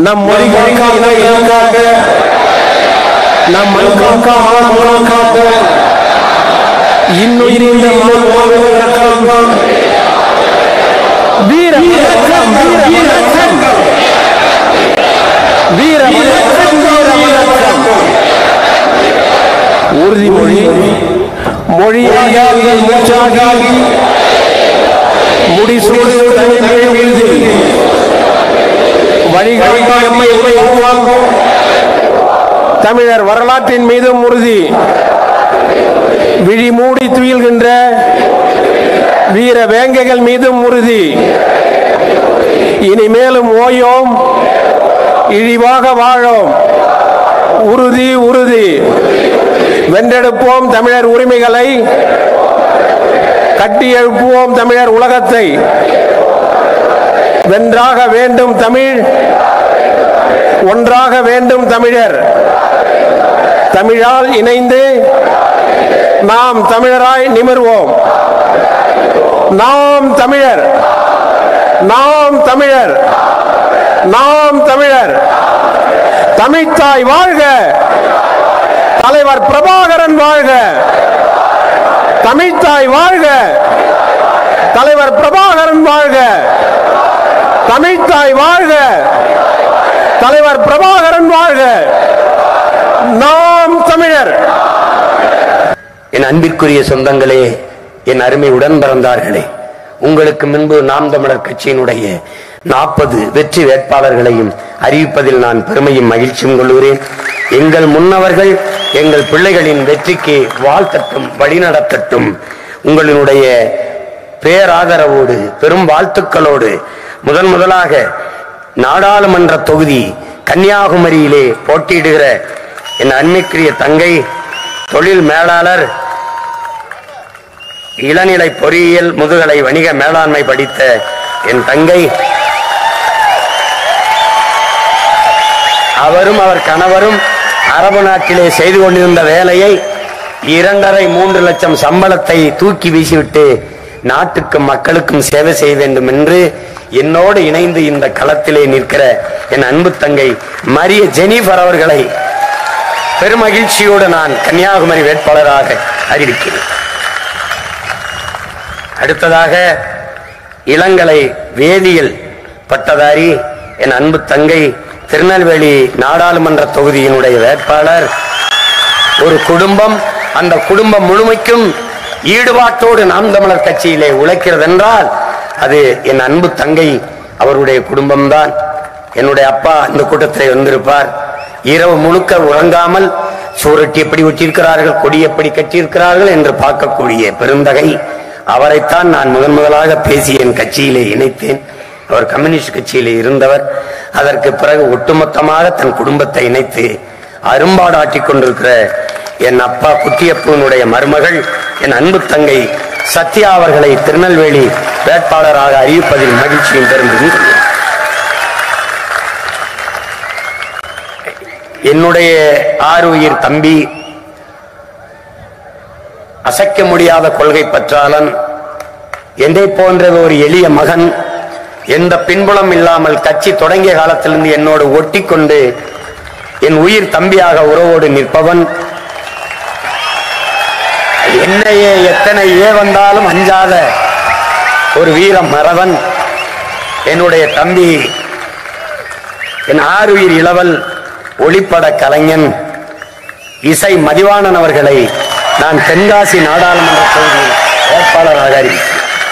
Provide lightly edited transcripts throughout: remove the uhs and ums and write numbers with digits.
நம் மொழி காக்க, நம் மண் காக்க, இன்னுயிரிந்த வீர உறுதிமொழி மொழியாகி மூச்சாகி முடிசூடு தமிழர் வரலாற்றின் மீதும் உறுதி. விழி மூடி துயில்கின்ற வீர வேங்கைகள் மீதும் உறுதி. இனிமேலும் ஓயோம், இழிவாக வாழோம். உறுதி உறுதி. வென்றெடுப்போம் தமிழர் உரிமைகளை, கட்டி எழுப்புவோம் தமிழர் உலகத்தை. வென்றாக வேண்டும் தமிழ், ஒன்றாக வேண்டும் தமிழர். தமிழால் இணைந்து நாம் தமிழராய் நிமிர்வோம். நாம் தமிழர், நாம் தமிழர், நாம் தமிழர். தமிழ்த்தாய் வாழ்க, தலைவர் பிரபாகரன் வாழ்க. தமிழ்த்தாய் வாழ்க, தலைவர் பிரபாகரன் வாழ்க. தமிழ்த்தாய் வாழ்க, தலைவர் பிரபாகரன் வாழ்க. நாம் தமிழர். என் அன்பிற்குரிய சொந்தங்களே, என் அருமை உடன் பிறந்தார்களே, உங்களுக்கு முன்பு நாம் தமிழர் கட்சியினுடைய 40 வெற்றி வேட்பாளர்களையும் அறிவிப்பதில் நான் பெருமையும் மகிழ்ச்சியும் கொள்கிறேன். எங்கள் முன்னவர்கள் எங்கள் பிள்ளைகளின் வெற்றிக்கு வாழ்த்தட்டும், வழிநடத்தட்டும். உங்களினுடைய பேராதரவோடு, பெரும் வாழ்த்துக்களோடு முதலாக நாடாளுமன்ற தொகுதி கன்னியாகுமரியிலே போட்டியிடுகிற என் அன்பிற்குரிய தங்கை, தொழில் மேலாளர், இளநிலை பொறியியல் முதுகலை வணிக மேலாண்மை படித்த என் தங்கை, அவரும் அவர் கணவரும் அரபு நாட்டிலே செய்து கொண்டிருந்த வேலையை 2.5-3 லட்சம் சம்பளத்தை தூக்கி வீசிவிட்டு நாட்டுக்கும் மக்களுக்கும் சேவை செய்ய வேண்டும் என்று என்னோடு இணைந்து இந்த களத்திலே நிற்கிற என் அன்பு தங்கை மரிய ஜெனிஃபர் அவர்களை பெருமகிழ்ச்சியோடு நான் கன்னியாகுமரி வேட்பாளராக அறிவிக்கிறேன். அடுத்ததாக இளங்கலை வேதியியல் பட்டதாரி என் அன்பு தங்கை, திருநெல்வேலி நாடாளுமன்ற தொகுதியினுடைய வேட்பாளர். ஒரு குடும்பம், அந்த குடும்பம் முழுமைக்கும் ஈடுபாட்டோடு நாம் தமிழர் கட்சியிலே உழைக்கிறது என்றால் அது என் அன்பு தங்கை அவருடைய குடும்பம்தான். என்னுடைய அப்பா இந்த கூட்டத்தில் வந்திருப்பார். இரவு முழுக்க உறங்காமல் சூரட்டி எப்படி ஒட்டியிருக்கிறார்கள், கொடி எப்படி கட்டியிருக்கிறார்கள் என்று பார்க்கக்கூடிய பெருந்தகை அவரைத்தான் நான் முதலாக பேசி என் கட்சியிலே இணைத்தேன். அவர் கம்யூனிஸ்ட் கட்சியிலே இருந்தவர். அதற்கு பிறகு ஒட்டுமொத்தமாக தன் குடும்பத்தை இணைத்து அரும்பாடாட்டிக் கொண்டிருக்கிற என் அப்பா குட்டியப்பனுடைய மருமகள் என் அன்பு தங்கை சத்யா அவர்களை திருநெல்வேலி வேட்பாளராக அறிவிப்பதில் மகிழ்ச்சியும் பெருந்தது. என்னுடைய ஆறுயிர் தம்பி, அசைக்க முடியாத கொள்கை பற்றாளன், என்னை போன்ற ஒரு எளிய மகன், எந்த பின்புலம் இல்லாமல் கட்சி தொடங்கிய காலத்திலிருந்து என்னோடு ஒட்டி கொண்டு என் உயிர் தம்பியாக உறவோடு நிற்பவன், என்னையே எத்தனை வந்தாலும் அஞ்சாத ஒரு வீர மறவன், என்னுடைய தம்பி, என் ஆறுயிர் இளவல் ஒளிப்பட கலைஞன் இசை மதிவாணன் அவர்களை நான் தென்காசி நாடாளுமன்ற தொகுதி வேட்பாளராக அறிவித்தேன்.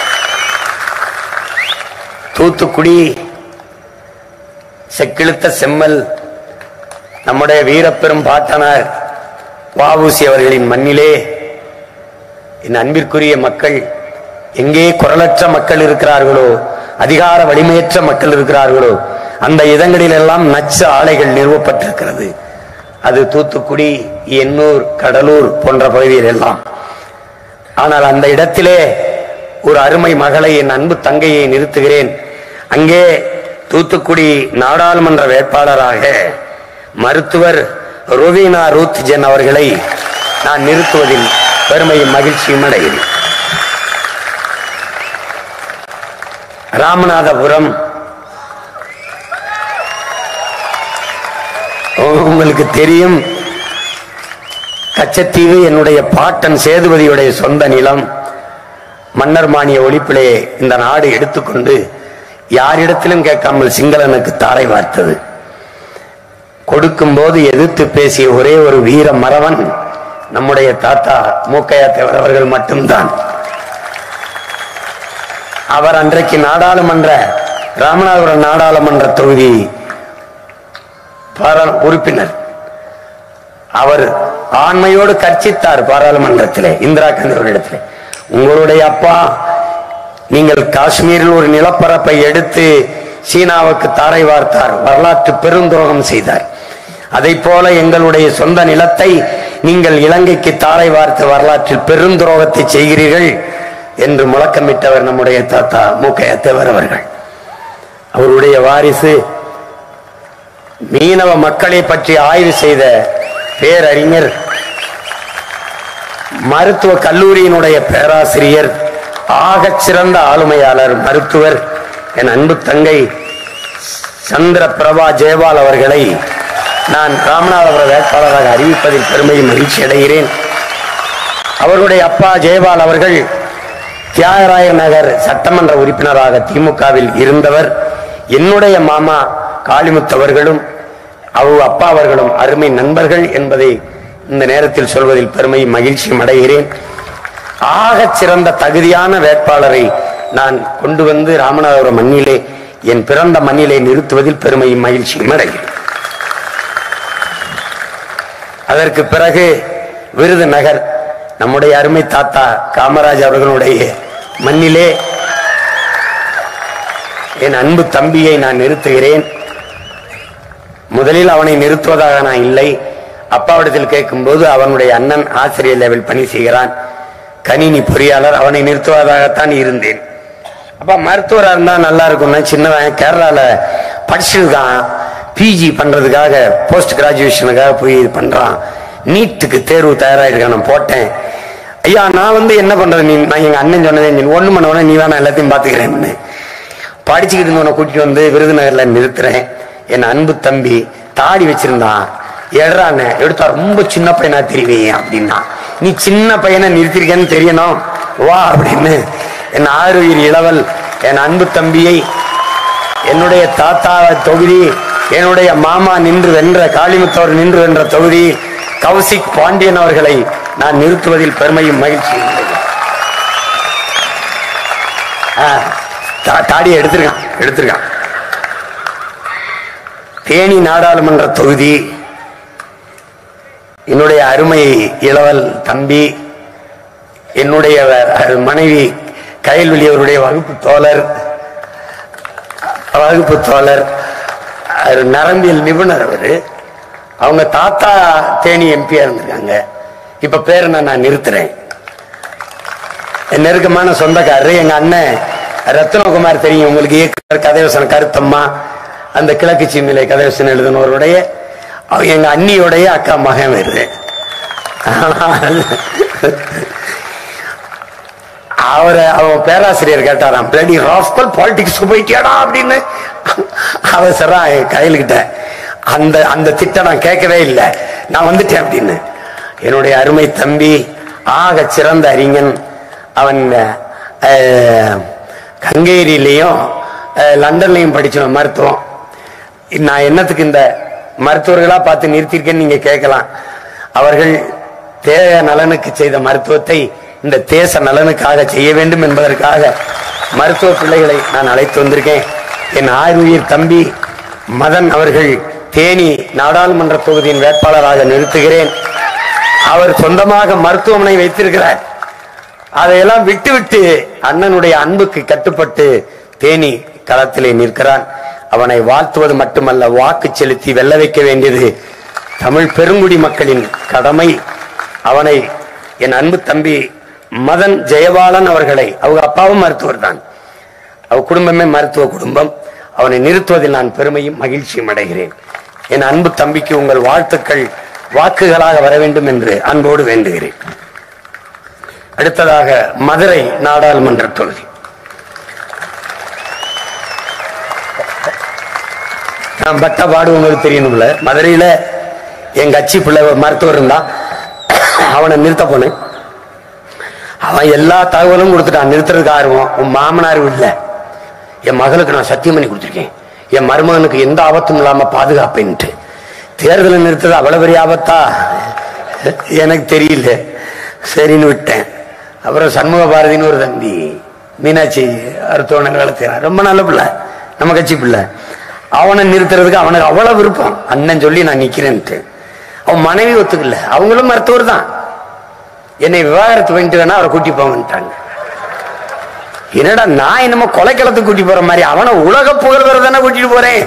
தூத்துக்குடி செக்கிழுத்த செம்மல் நம்முடைய வீரப்பெரும் பாட்டனார் வ.உ.சி. அவர்களின் மண்ணிலே என் அன்பிற்குரிய மக்கள், எங்கே குரலற்ற மக்கள் இருக்கிறார்களோ, அதிகார வலிமையற்ற மக்கள் இருக்கிறார்களோ, அந்த இடங்களில் எல்லாம் நச்சு ஆலைகள் நிறுவப்பட்டிருக்கிறது. அது தூத்துக்குடி, எண்ணூர், கடலூர் போன்ற பகுதியில் எல்லாம். ஆனால் அந்த இடத்திலே ஒரு அருமை மகளை, என் அன்பு தங்கையை நிறுத்துகிறேன். அங்கே தூத்துக்குடி நாடாளுமன்ற வேட்பாளராக மருத்துவர் ருவீனா ரூத் ஜென் அவர்களை நான் நிறுத்துவதில் பெருமையும் மகிழ்ச்சியும் அடைகிறேன். ராமநாதபுரம் உங்களுக்கு தெரியும், கச்சத்தீவு என்னுடைய பாட்டன் சேதுபதியுடைய சொந்த நிலம். மன்னர் மானிய ஒழிப்பிலே இந்த நாடு எடுத்துக்கொண்டு யாரிடத்திலும் கேட்காமல் சிங்களனுக்கு தாரை வார்த்தது. கொடுக்கும் போது எதிர்த்து பேசிய ஒரே ஒரு வீர மறவன் நம்முடைய தாத்தா மூக்கையா தேவர் அவர்கள் மட்டும்தான். அவர் அன்றைக்கு ராமநாதபுரம் நாடாளுமன்ற தொகுதி உறுப்பினர். அவர் ஆண்மையோடு கர்ச்சித்தார் பாராளுமன்றத்திலே இந்திரா காந்தி அவரிடத்திலே. உங்களுடைய அப்பா நீங்கள் காஷ்மீரில் ஒரு நிலப்பரப்பை எடுத்து சீனாவுக்கு தாரை வார்த்தார், வரலாற்று பெருந்துரோகம் செய்தார். அதை போல எங்களுடைய சொந்த நிலத்தை நீங்கள் இலங்கைக்கு தாரை வார்த்து வரலாற்றில் பெருந்துரோகத்தை செய்கிறீர்கள் என்று முழக்கமிட்டவர் நம்முடைய தாத்தா மூக்கையா தேவர் அவர்கள். அவருடைய வாரிசு மீனவ மக்களை பற்றி ஆய்வு செய்த பேரறிஞர், மருத்துவ கல்லூரியினுடைய பேராசிரியர், ஆகச் சிறந்த ஆளுமையாளர், மருத்துவர், என் அன்பு தங்கை சந்திர பிரபா ஜெயபால் அவர்களை நான் ராமநாதபுர வேட்பாளராக அறிவிப்பதில் பெருமையும் மகிழ்ச்சி அடைகிறேன். அவர்களுடைய அப்பா ஜெயபால் அவர்கள் தியாகராய நகர் சட்டமன்ற உறுப்பினராக திமுகவில் இருந்தவர். என்னுடைய மாமா காளிமுத்து அவர்களும் அப்பா அவர்களும் அருமை நண்பர்கள் என்பதை இந்த நேரத்தில் சொல்வதில் பெருமையும் மகிழ்ச்சியும் அடைகிறேன். ஆகச் சிறந்த தகுதியான வேட்பாளரை நான் கொண்டு வந்து ராமநாதபுரம் மண்ணிலே, என் பிறந்த மண்ணிலே நிறுத்துவதில் பெருமையும் மகிழ்ச்சியும் அடைகிறேன். அதற்கு பிறகு விருதுநகர் நம்முடைய அருமை தாத்தா காமராஜ் அவர்களுடைய மண்ணிலே என் அன்பு தம்பியை நான் நிறுத்துகிறேன். முதலில் அவனை நிறுத்துவதாக நான் இல்லை. அப்பாவிடத்தில் கேட்கும் போது அவனுடைய அண்ணன் ஆசிரியர் லெவல் பணி செய்கிறான், கணினி பொறியாளர், அவனை நிறுத்துவதாகத்தான் இருந்தேன். அப்ப மருத்துவராக இருந்தா நல்லா இருக்கும்னா, சின்னவன் கேரளால படிச்சிருக்கான், பிஜி பண்றதுக்காக போஸ்ட் கிராஜுவேஷனுக்காக போய் பண்றான், நீட்டுக்கு தேர்வு தயாராயிருக்கான். நான் போட்டேன், ஐயா நான் என்ன பண்றது, நான் எங்க அண்ணன் சொன்னதே, நீ ஒண்ணு பண்ண நீ வேணா எல்லாத்தையும் பாத்துக்கிறேன். படிச்சுக்கிட்டு இருந்தவனை கூட்டிட்டு வந்து விருதுநகர்ல நிறுத்துறேன். என் அன்பு தம்பி தாடி வச்சிருந்தான், எடுறான்னு எடுத்தா ரொம்ப சின்ன பையனா தெரிவிங்க அப்படின்னா, நீ சின்ன பையனை நிறுத்திருக்கேன்னு தெரியணும் வா அப்படின்னு என் ஆறுயிர் இளவல் என் அன்பு தம்பியை என்னுடைய தாத்தா தொகுதி, என்னுடைய மாமா நின்று வென்ற காளிமுத்தவர் நின்று வென்ற தொகுதி கௌசிக் பாண்டியன் அவர்களை நான் நிறுத்துவதில் பெருமையும் மகிழ்ச்சி. தாடியை எடுத்திருக்கான். தேனி நாடாளுமன்ற தொகுதி என்னுடைய அருமை இளவல் தம்பி, என்னுடைய மனைவி கயல்வெளி அவருடைய வகுப்பு தோழர், நரம்பியல் நிபுணர் அவரு. அவங்க தாத்தா தேனி எம்பியா இருந்திருக்காங்க. இப்ப பேரை நான் நிறுத்துறேன். என் நெருக்கமான சொந்தக்காரரு எங்க அண்ணன் ரத்னகுமார் தெரியும் உங்களுக்கு, இயக்குனர் கதைவசனம் கருத்தம்மா, அந்த கிழக்கு சீமையில கதைவசனம் எழுதினவருடைய எங்க அண்ணியோடைய அக்கா மகன் வருது. அவன் பேராசிரியர் கேட்டாராம், பிளடி ராஸ்கல் பாலிடிக்ஸ் போயிட்டியாடா அப்படின்னு. அவசரம் கையில்கிட்ட அந்த திட்டம் நான் கேட்கவே இல்லை, நான் வந்துட்டேன் அப்படின்னு. என்னுடைய அருமை தம்பி ஆக சிறந்த அறிஞன். அவன் ஹங்கேரியிலையும் லண்டன்லையும் படிச்சவன் மருத்துவம். நான் என்னத்துக்கு இந்த மருத்துவர்களா பார்த்து நிறுத்திருக்கேன்னு நீங்க கேட்கலாம். அவர்கள் தேச நலனுக்கு செய்த மருத்துவத்தை இந்த தேச நலனுக்காக செய்ய வேண்டும் என்பதற்காக மருத்துவ பிள்ளைகளை நான் அழைத்து வந்திருக்கேன். என் ஆயுயிர் தம்பி மதன் அவர்கள் தேனி நாடாளுமன்ற தொகுதியின் வேட்பாளராக நிறுத்துகிறேன். அவர் சொந்தமாக மருத்துவமனை வைத்திருக்கிறார். அதையெல்லாம் விட்டுவிட்டு அண்ணனுடைய அன்புக்கு கட்டுப்பட்டு தேனி களத்திலே நிற்கிறான். அவனை வாழ்த்துவது மட்டுமல்ல, வாக்கு செலுத்தி வெல்ல வைக்க வேண்டியது தமிழ் பெருங்குடி மக்களின் கடமை. அவனை என் அன்பு தம்பி மதன் ஜெயபாலன் அவர்களை, அவங்க அப்பாவும் மருத்துவர் தான், அவ குடும்பமே மருத்துவ குடும்பம், அவனை நிறுத்துவதில் நான் பெருமையும் மகிழ்ச்சியும் அடைகிறேன். என் அன்பு தம்பிக்கு உங்கள் வாழ்த்துக்கள் வாக்குகளாக வர வேண்டும் என்று அன்போடு வேண்டுகிறேன். அடுத்ததாக மதுரை நாடாளுமன்ற தொகுதி. நான் பட்ட பாடு உங்களுக்கு தெரியணும்ல, மதுரையில என் கட்சி பிள்ளை மருத்துவர் இருந்தான், அவனை நிறுத்த போனேன். அவன் எல்லா தகவலும் கொடுத்துட்டான். நிறுத்துறதுக்கு ஆர்வம். உன் மாமனார் இல்ல, என் மகளுக்கு நான் சத்தியம் பண்ணி கொடுத்துருக்கேன், என் மருமகனுக்கு எந்த ஆபத்தும் இல்லாம பாதுகாப்பேன்ட்டு. தேர்தலை நிறுத்தது அவ்வளவு பெரிய ஆபத்தா எனக்கு தெரியல, சரின்னு விட்டேன். அப்புறம் சண்முக பாரதின்னு ஒரு தம்பி, மீனாட்சி அருத்தவனை வளர்த்துறான், ரொம்ப நல்ல பிள்ளை, நம்ம கட்சி பிள்ளை. அவனை நிறுத்துறதுக்கு அவனுக்கு அவ்வளவு விருப்பம். அண்ணன் சொல்லி நான் நிக்கிறேன்ட்டு. அவன் மனைவி ஒத்துக்கல, அவங்களும் மருத்துவர் தான். என்னை விவாகரத்து பண்ணிட்டு வேணா அவரை கூட்டி போங்கன்ட்டாங்க. என்னடா நான் என்னமோ கொலைக்களத்துக்கு கூட்டி போற மாதிரி, அவனை உலக புகழ் தானே கூட்டிட்டு போறேன்.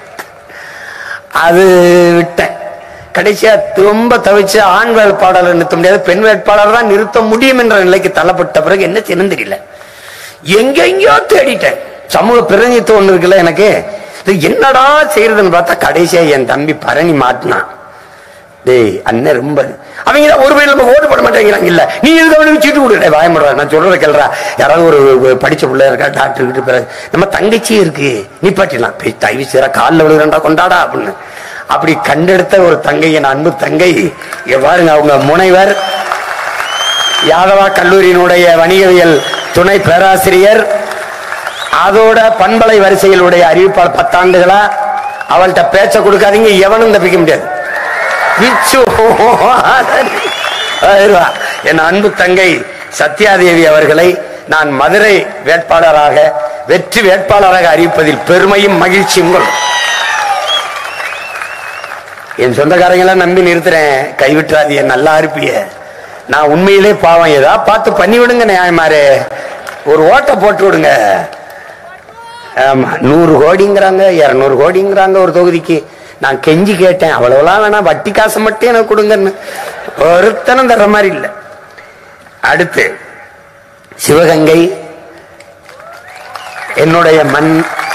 அது விட்டேன். கடைசியா ரொம்ப தவிச்சு ஆண் வேட்பாளர் நிறுத்த முடியாது, பெண் வேட்பாளர் தான் நிறுத்த முடியும் என்ற நிலைக்கு தள்ளப்பட்ட பிறகு என்ன செய்யணும் தெரியல. எங்கெங்கயோ தேடிட்டேன். சமூக பிரதிநிதித்துவம் ஒண்ணு இருக்குல்ல எனக்கு, என்னடா செய்யறதுன்னு பார்த்தா கடைசியா என் தம்பி பரணி மாட்டினான். டேய் அண்ணன் ரொம்ப அவங்க ஒரு பேர் நம்ம ஓட்டு போட மாட்டேங்கிறாங்க. இல்ல நீ எதுக்கு சீட்டு கொடுக்க வாயமுடுறா, நான் சொல்றத கேள்றா. யாராவது ஒரு படிச்ச பிள்ளை இருக்கா, டாக்டர் கிட்ட பிறகு நம்ம தங்கச்சியே இருக்கு, நீ பாட்டிடலாம், தயவு செய்யறா காலில் விழுகிறா கொண்டாடா அப்படின்னு. அப்படி கண்டெடுத்த ஒரு தங்கை, என் அன்பு தங்கை பாருங்க. அவங்க முனைவர், யாதவா கல்லூரியினுடைய வணிகவியல் துணை பேராசிரியர், அதோட பண்பலை வரிசையிலுடைய அறிவிப்பாளர் 10 ஆண்டுகளா. அவள்கிட்ட பேச்ச கொடுக்காதீங்க, எவனும் தப்பிக்க முடியாது. என் அன்பு தங்கை சத்யாதேவி அவர்களை நான் மதுரை வேட்பாளராக, வெற்றி வேட்பாளராக அறிவிப்பதில் பெருமையும் மகிழ்ச்சியும் கொள்ளும். என் சொந்தக்காரங்களாம் நம்பி நிறுத்துறேன், கைவிட்டுறாதிய, நல்லா இருப்பிய. நான் உண்மையிலே பாவம், ஏதா பார்த்து பண்ணி விடுங்க நியாயமாரு, ஒரு ஓட்டை போட்டு விடுங்க. ஆமா 100 கோடிங்கிறாங்க, 200 கோடிங்கிறாங்க ஒரு தொகுதிக்கு. நான் கெஞ்சி கேட்டேன், அவ்வளவுலாம் வேணா, வட்டி காசு மட்டும் எனக்கு கொடுங்கன்னு. ஒருத்தனம் தர்ற மாதிரி இல்லை. அடுத்து சிவகங்கை என்னுடைய மண்,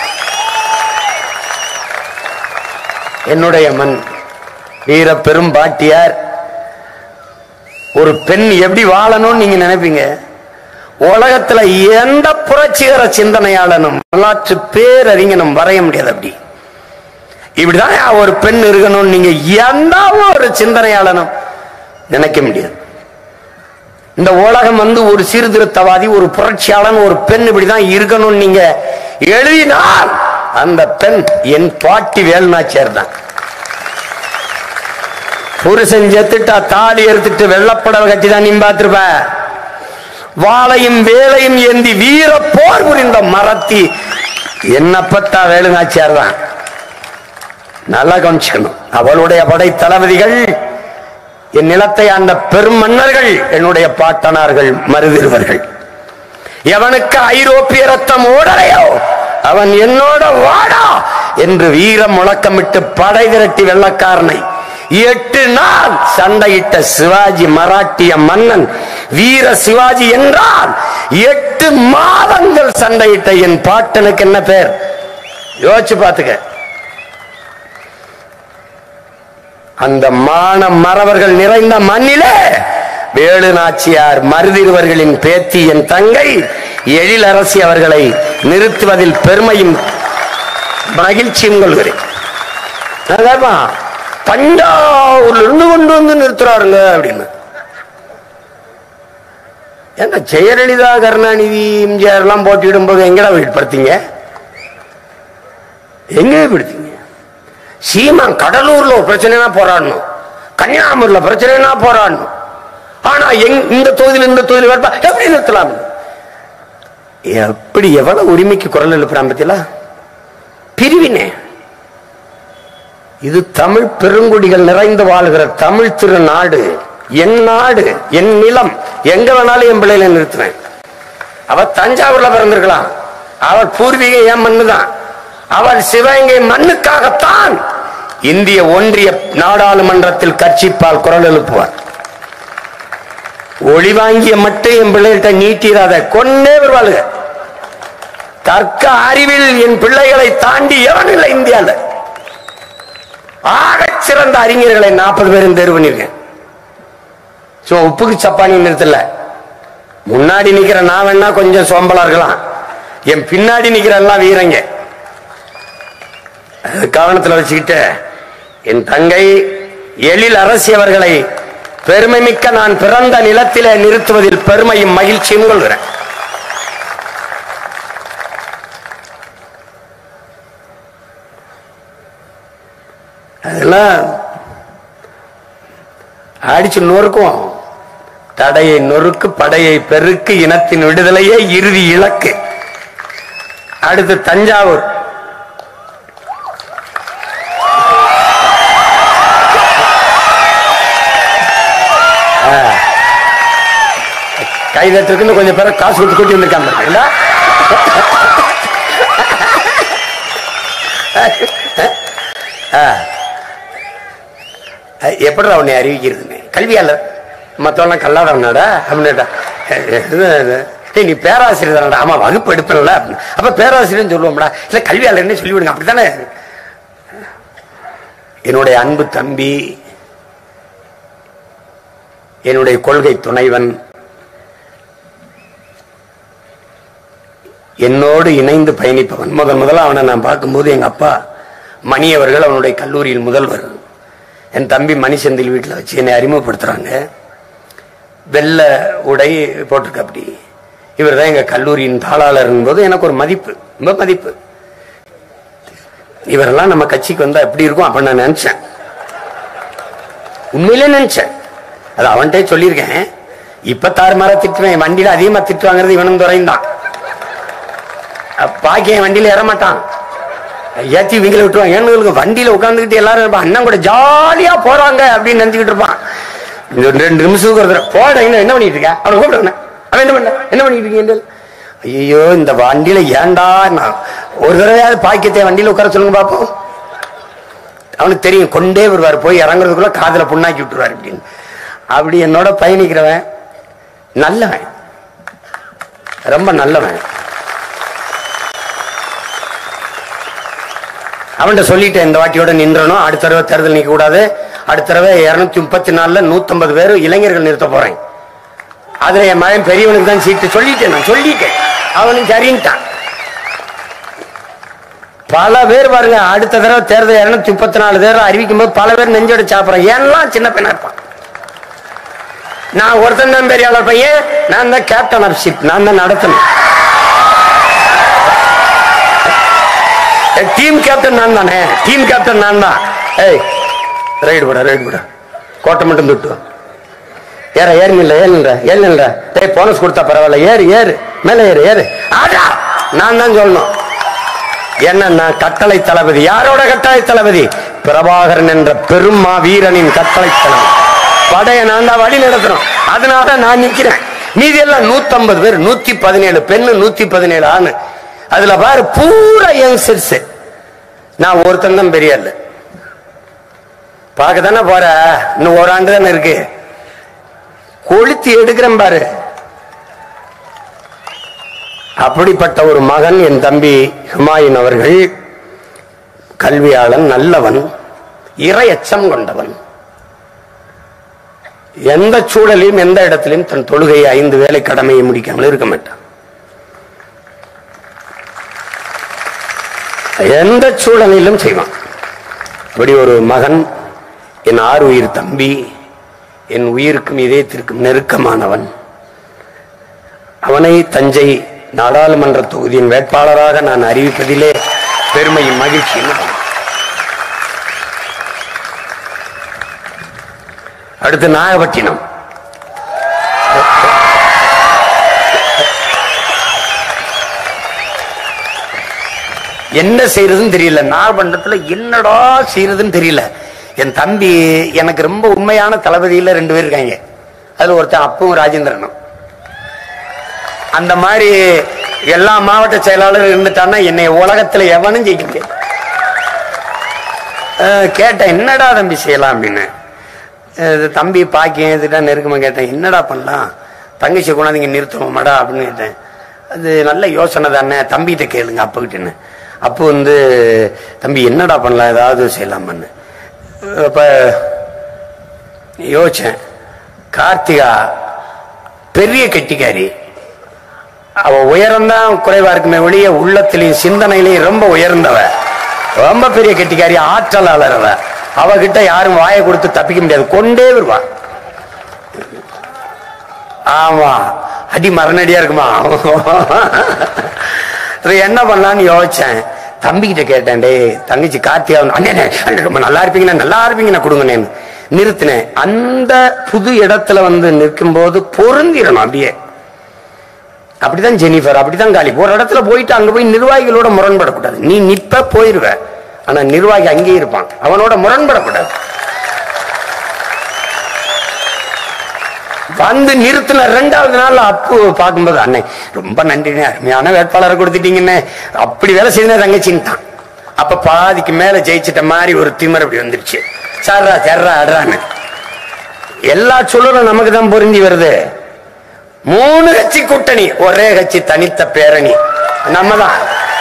என்னுடைய மண். வீர பெரும் பாட்டியார். ஒரு பெண் எப்படி வாழணும்னு நீங்க நினைப்பீங்க? உலகத்துல எந்த புரட்சிகர சிந்தனையாளனும் வரலாற்று பேரறிஞனும் வரைய முடியாது. அப்படி இப்படிதான் ஒரு பெண் இருக்கணும் நீங்க எந்த ஒரு சிந்தனையாளனும் நினைக்க முடியாது. இந்த உலகம் ஒரு சீர்திருத்தவாதி, ஒரு புரட்சியாளன், ஒரு பெண் இப்படிதான் இருக்கணும் நீங்க எழுதினால் அந்த பெண் என் பாட்டி வேலுநாச்சியார் தான். புருஷன் செத்துட்டா தாலி எடுத்துட்டு வெள்ளப்படவை கட்டி தான் நீ பார்த்திருப்ப. வாளையும் வேலையும் ஏந்தி வீர போர் புரிந்த மரத்தி என்னப்பட்டா வேலுநாச்சியார் தான். நல்லா கவனிச்சுக்கணும். அவளுடைய படை தளபதிகள், என் நிலத்தை ஆண்ட பெரும் மன்னர்கள், என்னுடைய பாட்டனார்கள், மருதிருவர்கள். எவனுக்கு ஐரோப்பிய ரத்தம் ஓடலையோ அவன் என்னோட வாடா என்று வீரம் முழக்கமிட்டு படை திரட்டி வெள்ளக்காரனை 8 நாள் சண்டையிட்ட சிவாஜி மராட்டிய மன்னன் வீர சிவாஜி என்றால் 8 மாதங்கள் சண்டையிட்ட என் பாட்டனுக்கு என்ன பேர்? யோசிச்சு பார்த்துக்க. அந்த மான மறவர்கள் நிறைந்த மண்ணிலே வேலு நாச்சியார் மருதிருவர்களின் பேத்தி என் தங்கை எழிலரசி அவர்களை நிறுத்துவதில் பெருமையும் மகிழ்ச்சியும் கொள்கிறேன். தஞ்சாவூர்ல இருந்து கொண்டு வந்து நிறுத்துறாருங்க அப்படின்னு. ஏன்னா ஜெயலலிதா, கருணாநிதி, எம்ஜிஆர் எல்லாம் போட்டியிடும் போது எங்கடா படுத்தீங்க? எங்க படுத்தீங்க? சீமான் கடலூர்ல ஒரு பிரச்சனைனா போராடணும், கன்னியாகுமரியில பிரச்சனைனா போராடணும். ஆனா இந்த தொகுதியில் இந்த தொகுதியில் வேட்பா எப்படி நிறுத்தலாம்? எப்படி எவ்வளவு உரிமைக்கு குரல் எழுப்புறான் பத்தியா? பிரிவினே. இது தமிழ் பெருங்குடிகள் நிறைந்து வாழ்கிற தமிழ் திருநாடு, என் நாடு, என் நிலம். எங்க வேணாலும் என் பிள்ளைகளை நிறுத்துவேன். அவ தஞ்சாவூர்ல பிறந்திருக்கலாம், அவள் பூர்வீகம் என் மண்ணுதான். அவள் சிவகங்கை மண்ணுக்காகத்தான் இந்திய ஒன்றிய நாடாளுமன்றத்தில் கட்சிப்பால் குரல் எழுப்புவார். ஒளி வாங்கிய மட்டும் என் பிள்ளைகிட்ட நீட்டிராத, கொன்னே வருவாளுங்க. தர்க்க அறிவில் என் பிள்ளைகளை தாண்டி எவனில்லை இந்தியாவில். ஆக சிறந்த அறிஞர்களை 40 பேரும் தேர்வு பண்ணிருக்கேன். உப்புக்கு சப்பானி நிறுத்தல. முன்னாடி நிக்கிற நான் வேணா கொஞ்சம் சோம்பலா இருக்கலாம், என் பின்னாடி நிக்கிற எல்லாம் வீரங்க. கவனத்தில் வச்சுக்கிட்டு என் தங்கை எழில் அரசி அவர்களை பெருமை மிக்க நான் பிறந்த நிலத்திலே நிறுத்துவதில் பெருமையும் மகிழ்ச்சியும் கொள்கிறேன். அதெல்லாம் அடிச்சு நொறுக்கும். தடையை நொறுக்கு, படையை பெருக்கு, இனத்தின் விடுதலையே இறுதி இலக்கு. அடுத்து தஞ்சாவூர். கைதத்திற்கு கொஞ்சம் பேர காசு கொடுத்து கூட்டி வந்திருக்காங்க. எப்படி அவனை அறிவிக்கிறது? கல்வியாளர் மற்றவெல்லாம் கல்லாதவனாடா அப்படின்டா. நீ பேராசிரியர் தானடா. ஆமா, வகுப்பு எடுப்பல. அப்ப பேராசிரியர் சொல்லுவோம்டா. இல்ல கல்வியாளர்னே சொல்லிவிடுங்க. அப்படித்தானே. என்னுடைய அன்பு தம்பி, என்னுடைய கொள்கை துணைவன், என்னோடு இணைந்து பயணிப்பவன். முதல்ல அவனை நான் பார்க்கும்போது எங்க அப்பா மணி அவர்கள் அவனுடைய கல்லூரியில் முதல்வர். என் தம்பி மணி செந்தில் வீட்டில் வச்சு என்னை அறிமுகப்படுத்துறாங்க. வெள்ளை உடை போட்டிருக்க. அப்படி இவர் தான் எங்க கல்லூரியின் தாளாளர் போது எனக்கு ஒரு மதிப்பு, ரொம்ப மதிப்பு. இவரெல்லாம் நம்ம கட்சிக்கு வந்தா எப்படி இருக்கும் அப்ப நான் நினைச்சேன். உண்மையிலே நினைச்சேன். அது அவன்கிட்ட சொல்லியிருக்கேன். இப்ப தாறுமாறா திட்டுவேன். வண்டியில அதிகமா திட்டு வாங்குறது இவனும் துறைந்தான். பாக்கிய வண்டியில ஏறமாட்டான், ஏத்தி வீங்கள விட்டுருவான். ஏன்னு வண்டியில உட்காந்துக்கிட்டு எல்லாரும் அண்ணன் கூட ஜாலியா போறாங்க அப்படின்னு நினைச்சுக்கிட்டு இருப்பான். 2 நிமிஷத்துக்கு போட என்ன பண்ணிட்டு இருக்க அவனை கூப்பிடுறேன். அவன் என்ன பண்ணிட்டு இருக்கீங்க? ஐயோ இந்த வண்டியில ஏண்டா, நான் ஒரு தடவையாவது பாக்கியத்தை வண்டியில உட்கார சொல்லுங்க பாப்போம். அவனுக்கு தெரியும், கொண்டே வருவார், போய் இறங்குறதுக்குள்ள காதுல புண்ணாக்கி விட்டுருவார் அப்படின்னு. அப்படி என்னோட பயணிக்கிறவன் நல்லவன், ரொம்ப நல்லவன். அவன்கிட்ட சொல்லிட்டேன், இந்த வாட்டியோட நின்றனும், அடுத்த தடவை தேர்தல் நிற்க கூடாது, அடுத்த தடவை 234ல 150 பேர் இளைஞர்கள் நிறுத்த போறேன். அதுல என் மகன் பெரியவனுக்கு தான் சீட்டு சொல்லிட்டேன். நான் சொல்லிட்டேன், அவனும் சரின்ட்டான். பல பேர் பாருங்க, அடுத்த தடவை தேர்தல் 234 பேர் அறிவிக்கும் போது பல பேர் நெஞ்சோட சாப்பிடுறேன். ஏன்லாம் சின்ன பையனா இருப்பான். நான் ஒருத்தன் தான் பெரியாளர் பையன், நான் தான் கேப்டன் ஆஃப் ஷிப், நான் தான் நடத்தணும். டீம் கேப்டன் நான் தானே, டீம் கேப்டன் நான் தான். ஏய் ரைடு போட கோட்டை மட்டும் தொட்டு ஏறில்ல டேய் போனஸ் கொடுத்தா பரவாயில்ல, ஏறு மேல ஏறு ஆடா, நான் தான் சொல்லணும். என்ன கட்டளை தளபதி. யாரோட கட்டளை தளபதி? பிரபாகரன் என்ற பெரும் வீரனின் கட்டளை தளபதி. படைய நான் தான் வழி நடத்துறோம். அதனால நான் நிக்கிறேன். மீதி எல்லாம் 150 பேர், 117 பெண்ணு, 117 ஆணு. அதுல பாரு பூரா யங்ஸ்டர்ஸ். நான் ஒருத்தன் தான் பெரிய ஆளு. பார்க்க தானே போற, இன்னும் ஒரு ஆண்டு தானே இருக்கு. கொளுத்தி எடுக்கிறேன் பாரு. அப்படிப்பட்ட ஒரு மகன் என் தம்பி ஹுமாயூன் அவர்கள். கல்வியாளன், நல்லவன், இறை அச்சம் கொண்டவன். எந்த சூழலையும் எந்த இடத்திலும் தன் தொழுகையை 5 வேளை கடமையை முடிக்காமல் இருக்க மாட்டான். எந்த சூழலிலும் செய்வான். அப்படி ஒரு மகன், என் 6 உயிர் தம்பி, என் உயிருக்கும் இதயத்திற்கும் நெருக்கமானவன். அவனை தஞ்சை நாடாளுமன்ற தொகுதியின் வேட்பாளராக நான் அறிவிப்பதிலே பெருமையும் மகிழ்ச்சியும். அடுத்து நாகப்பட்டினம். என்ன செய்யறதுன்னு தெரியல. நாகப்பட்டினத்துல என்னடா செய்யறதுன்னு தெரியல. என் தம்பி எனக்கு ரொம்ப உண்மையான தளபதியில 2 பேர் இருக்காங்க. அதுல ஒருத்தன் அப்பும் ராஜேந்திரனும். அந்த மாதிரி எல்லா மாவட்ட செயலாளரும் இருந்துட்டான்னா என்னை உலகத்துல எவனும் ஜெயிக்க முடியாது. கேட்டேன், என்னடா தம்பி செய்யலாம் அப்படின்னு. தம்பி பாக்கியம் இதுட்டா நெருக்கமா கேட்டேன், என்னடா பண்ணலாம், தங்கச்சி கொண்டாந்து இங்க நிறுத்தணுமாடா அப்படின்னு கேட்டேன். அது நல்ல யோசனை தானே, தம்பிகிட்ட கேளுங்க அப்பகிட்டேன்னு. அப்போ தம்பி என்னடா பண்ணலாம், ஏதாவது செய்யலாமான்னு. அப்ப யோசிச்சேன். கார்த்திகா பெரிய கெட்டிக்காரி. அவ உயரம்தான் குறைவா இருக்குமே ஒழிய உள்ளத்திலையும் சிந்தனையிலையும் ரொம்ப உயர்ந்தவ, ரொம்ப பெரிய கெட்டிக்காரி, ஆற்றலாளர். அவ அவகிட்ட யாரும் வாயை கொடுத்து தப்பிக்க முடியாது, கொண்டே வருவா. ஆமா, அடி மரணடியா இருக்குமா. என்ன பண்ணலான்னு யோசிச்சேன். தம்பிக்கிட்ட கேட்டேன், டே தங்கச்சி கார்த்திகா அண்ணே ரொம்ப நல்லா இருப்பீங்கண்ணா, நல்லா இருப்பீங்கண்ணா கொடுங்கண்ணே நிறுத்தினேன். அந்த புது இடத்துல வந்து நிற்கும் போது பொருந்திடணும் அப்படியே. அப்படிதான் ஜெனிஃபர், அப்படிதான் காலி. ஒரு இடத்துல போயிட்டு அங்க போய் நிர்வாகிகளோட முரண்படக்கூடாது. நீ நிப்ப போயிருவ, ஆனா நிர்வாகி அங்கேயே இருப்பான், அவனோட முரண்படக்கூடாது. வந்து நிறுத்தின 2வது நாள் அப்பு பார்க்கும்போது, அண்ணே ரொம்ப நன்றிண்ணே, அருமையான வேட்பாளரை கொடுத்துட்டீங்கன்னு அப்படி வேலை செய்த தங்கச்சின்ட்டான். அப்ப பாதிக்கு மேல ஜெயிச்சிட்ட மாதிரி ஒரு திமிர் அப்படி வந்துருச்சு. சர்ரா சர்ரா அடுறான்னு எல்லா சொல்லும் நமக்கு தான் பொருந்தி வருது. 3 கட்சி கூட்டணி, ஒரே கட்சி தனித்த பேரணி. நம்மதான்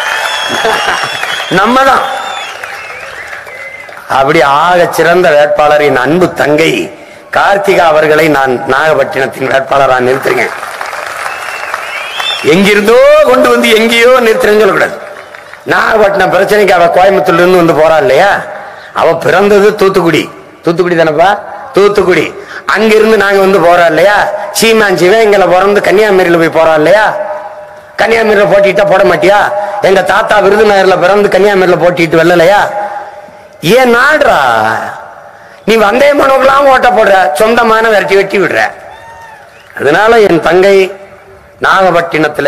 அப்படி ஆக சிறந்த வேட்பாளர் என் அன்பு தங்கை கார்த்திகா அவர்களை நான் நாகப்பட்டினத்தின் வேட்பாளராக நிறுத்துறேன். எங்கிருந்தோ கொண்டு வந்து எங்கேயோ நிறுத்துறேன்னு சொல்லக்கூடாது. நாகப்பட்டினம் பிரச்சனைக்கு அவ கோயம்புத்தூர்ல இருந்து வந்து போறா இல்லையா, அவ பிறந்தது தூத்துக்குடி தானப்பா, தூத்துக்குடி. அங்கிருந்து நாங்க வந்து போறோம் இல்லையா, சீமான் சிவகங்கையில பிறந்து கன்னியாகுமரியில போய் போறோம் இல்லையா. கன்னியாகுமரியில போட்டிட்டா போட மாட்டியா? எங்க தாத்தா விருதுநகர்ல பிறந்து கன்னியாகுமரியில போட்டிட்டு வெள்ளலையா? ஏன் நாடுறா நீ வந்தே மனோக்கெல்லாம் ஓட்ட போடுற, சொந்தமான வெட்டி விடுற. அதனால என் தங்கை நாகப்பட்டினத்துல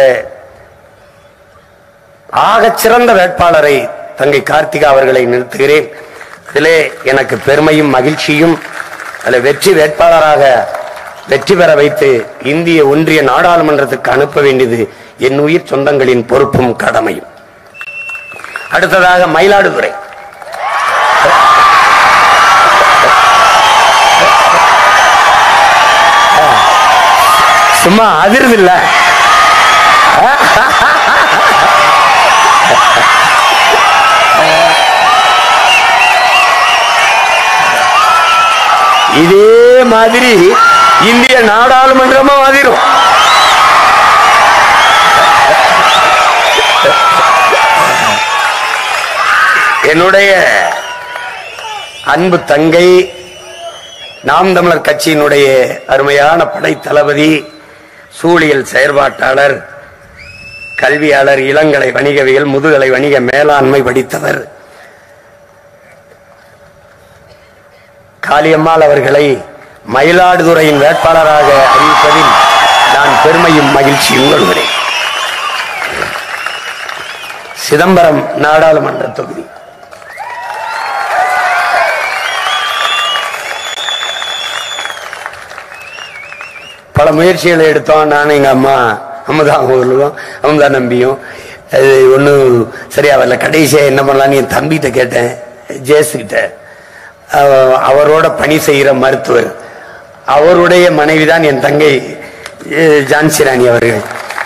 ஆக சிறந்த வேட்பாளரை தங்கை கார்த்திகா அவர்களை நிறுத்துகிறேன். இதிலே எனக்கு பெருமையும் மகிழ்ச்சியும். அதில் வெற்றி வேட்பாளராக வெற்றி பெற வைத்து இந்திய ஒன்றிய நாடாளுமன்றத்துக்கு அனுப்ப வேண்டியது என் உயிர் சொந்தங்களின் பொறுப்பும் கடமையும். அடுத்ததாக மயிலாடுதுறை. சும்மா அதிர்வு இல்ல, இதே மாதிரி இந்திய நாடாளுமன்றமும் அதிரும். என்னுடைய அன்பு தங்கை நாம் தமிழர் கட்சியினுடைய அருமையான படை தளபதி, சூழியல் செயற்பாட்டாளர், கல்வியாளர், இளங்கலை வணிகவியல், முதுகலை வணிக மேலாண்மை படித்தவர் காளியம்மாள் அவர்களை மயிலாடுதுறையின் வேட்பாளராக அறிவிப்பதில் நான் பெருமையும் மகிழ்ச்சியும் கொள்கிறேன். சிதம்பரம் நாடாளுமன்ற தொகுதி. பல முயற்சிகளை எடுத்தோம். நானும் எங்க அம்மா அமுதா நம்பியும் அது ஒன்றும் சரியா வரல. கடைசியா என்ன பண்ணலான்னு என் தம்பிகிட்ட கேட்டேன், ஜேசுகிட்ட. அவரோட பணி செய்கிற மருத்துவர், அவருடைய மனைவிதான் என் தங்கை ஜான்சி ராணி அவர்கள்.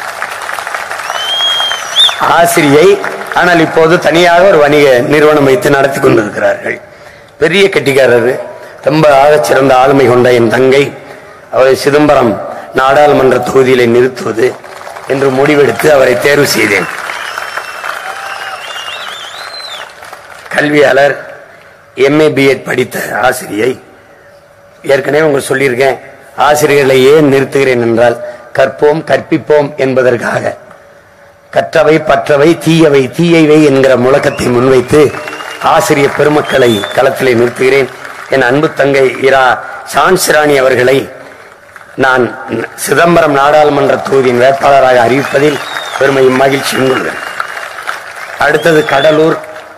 ஆசிரியை, ஆனால் இப்போது தனியாக ஒரு வணிக நிறுவனம் வைத்து நடத்தி கொண்டிருக்கிறார்கள். பெரிய கெட்டிக்காரர், ரொம்ப ஆகச்சிறந்த ஆளுமை கொண்ட என் தங்கை. அவரை சிதம்பரம் நாடாளுமன்ற தொகுதியிலே நிறுத்துவது என்று முடிவெடுத்து அவரை தேர்வு செய்தேன். கல்வியாளர், MA BEd படித்த ஆசிரியை. ஏற்கனவே உங்களுக்கு சொல்லியிருக்கேன், ஆசிரியர்களை ஏன் நிறுத்துகிறேன் என்றால் கற்போம் கற்பிப்போம் என்பதற்காக. கற்றவை பற்றவை தீயவை தீயவை என்கிற முழக்கத்தை முன்வைத்து ஆசிரியர் பெருமக்களை களத்திலே நிறுத்துகிறேன். என் அன்பு தங்கை இரா ஜான்சி ராணி அவர்களை நான் சிதம்பரம் நாடாளுமன்ற தொகுதியின் வேட்பாளராக அறிவிப்பதில் பெருமையும் மகிழ்ச்சியும் கொள்கிறேன். அடுத்தது கடலூர்.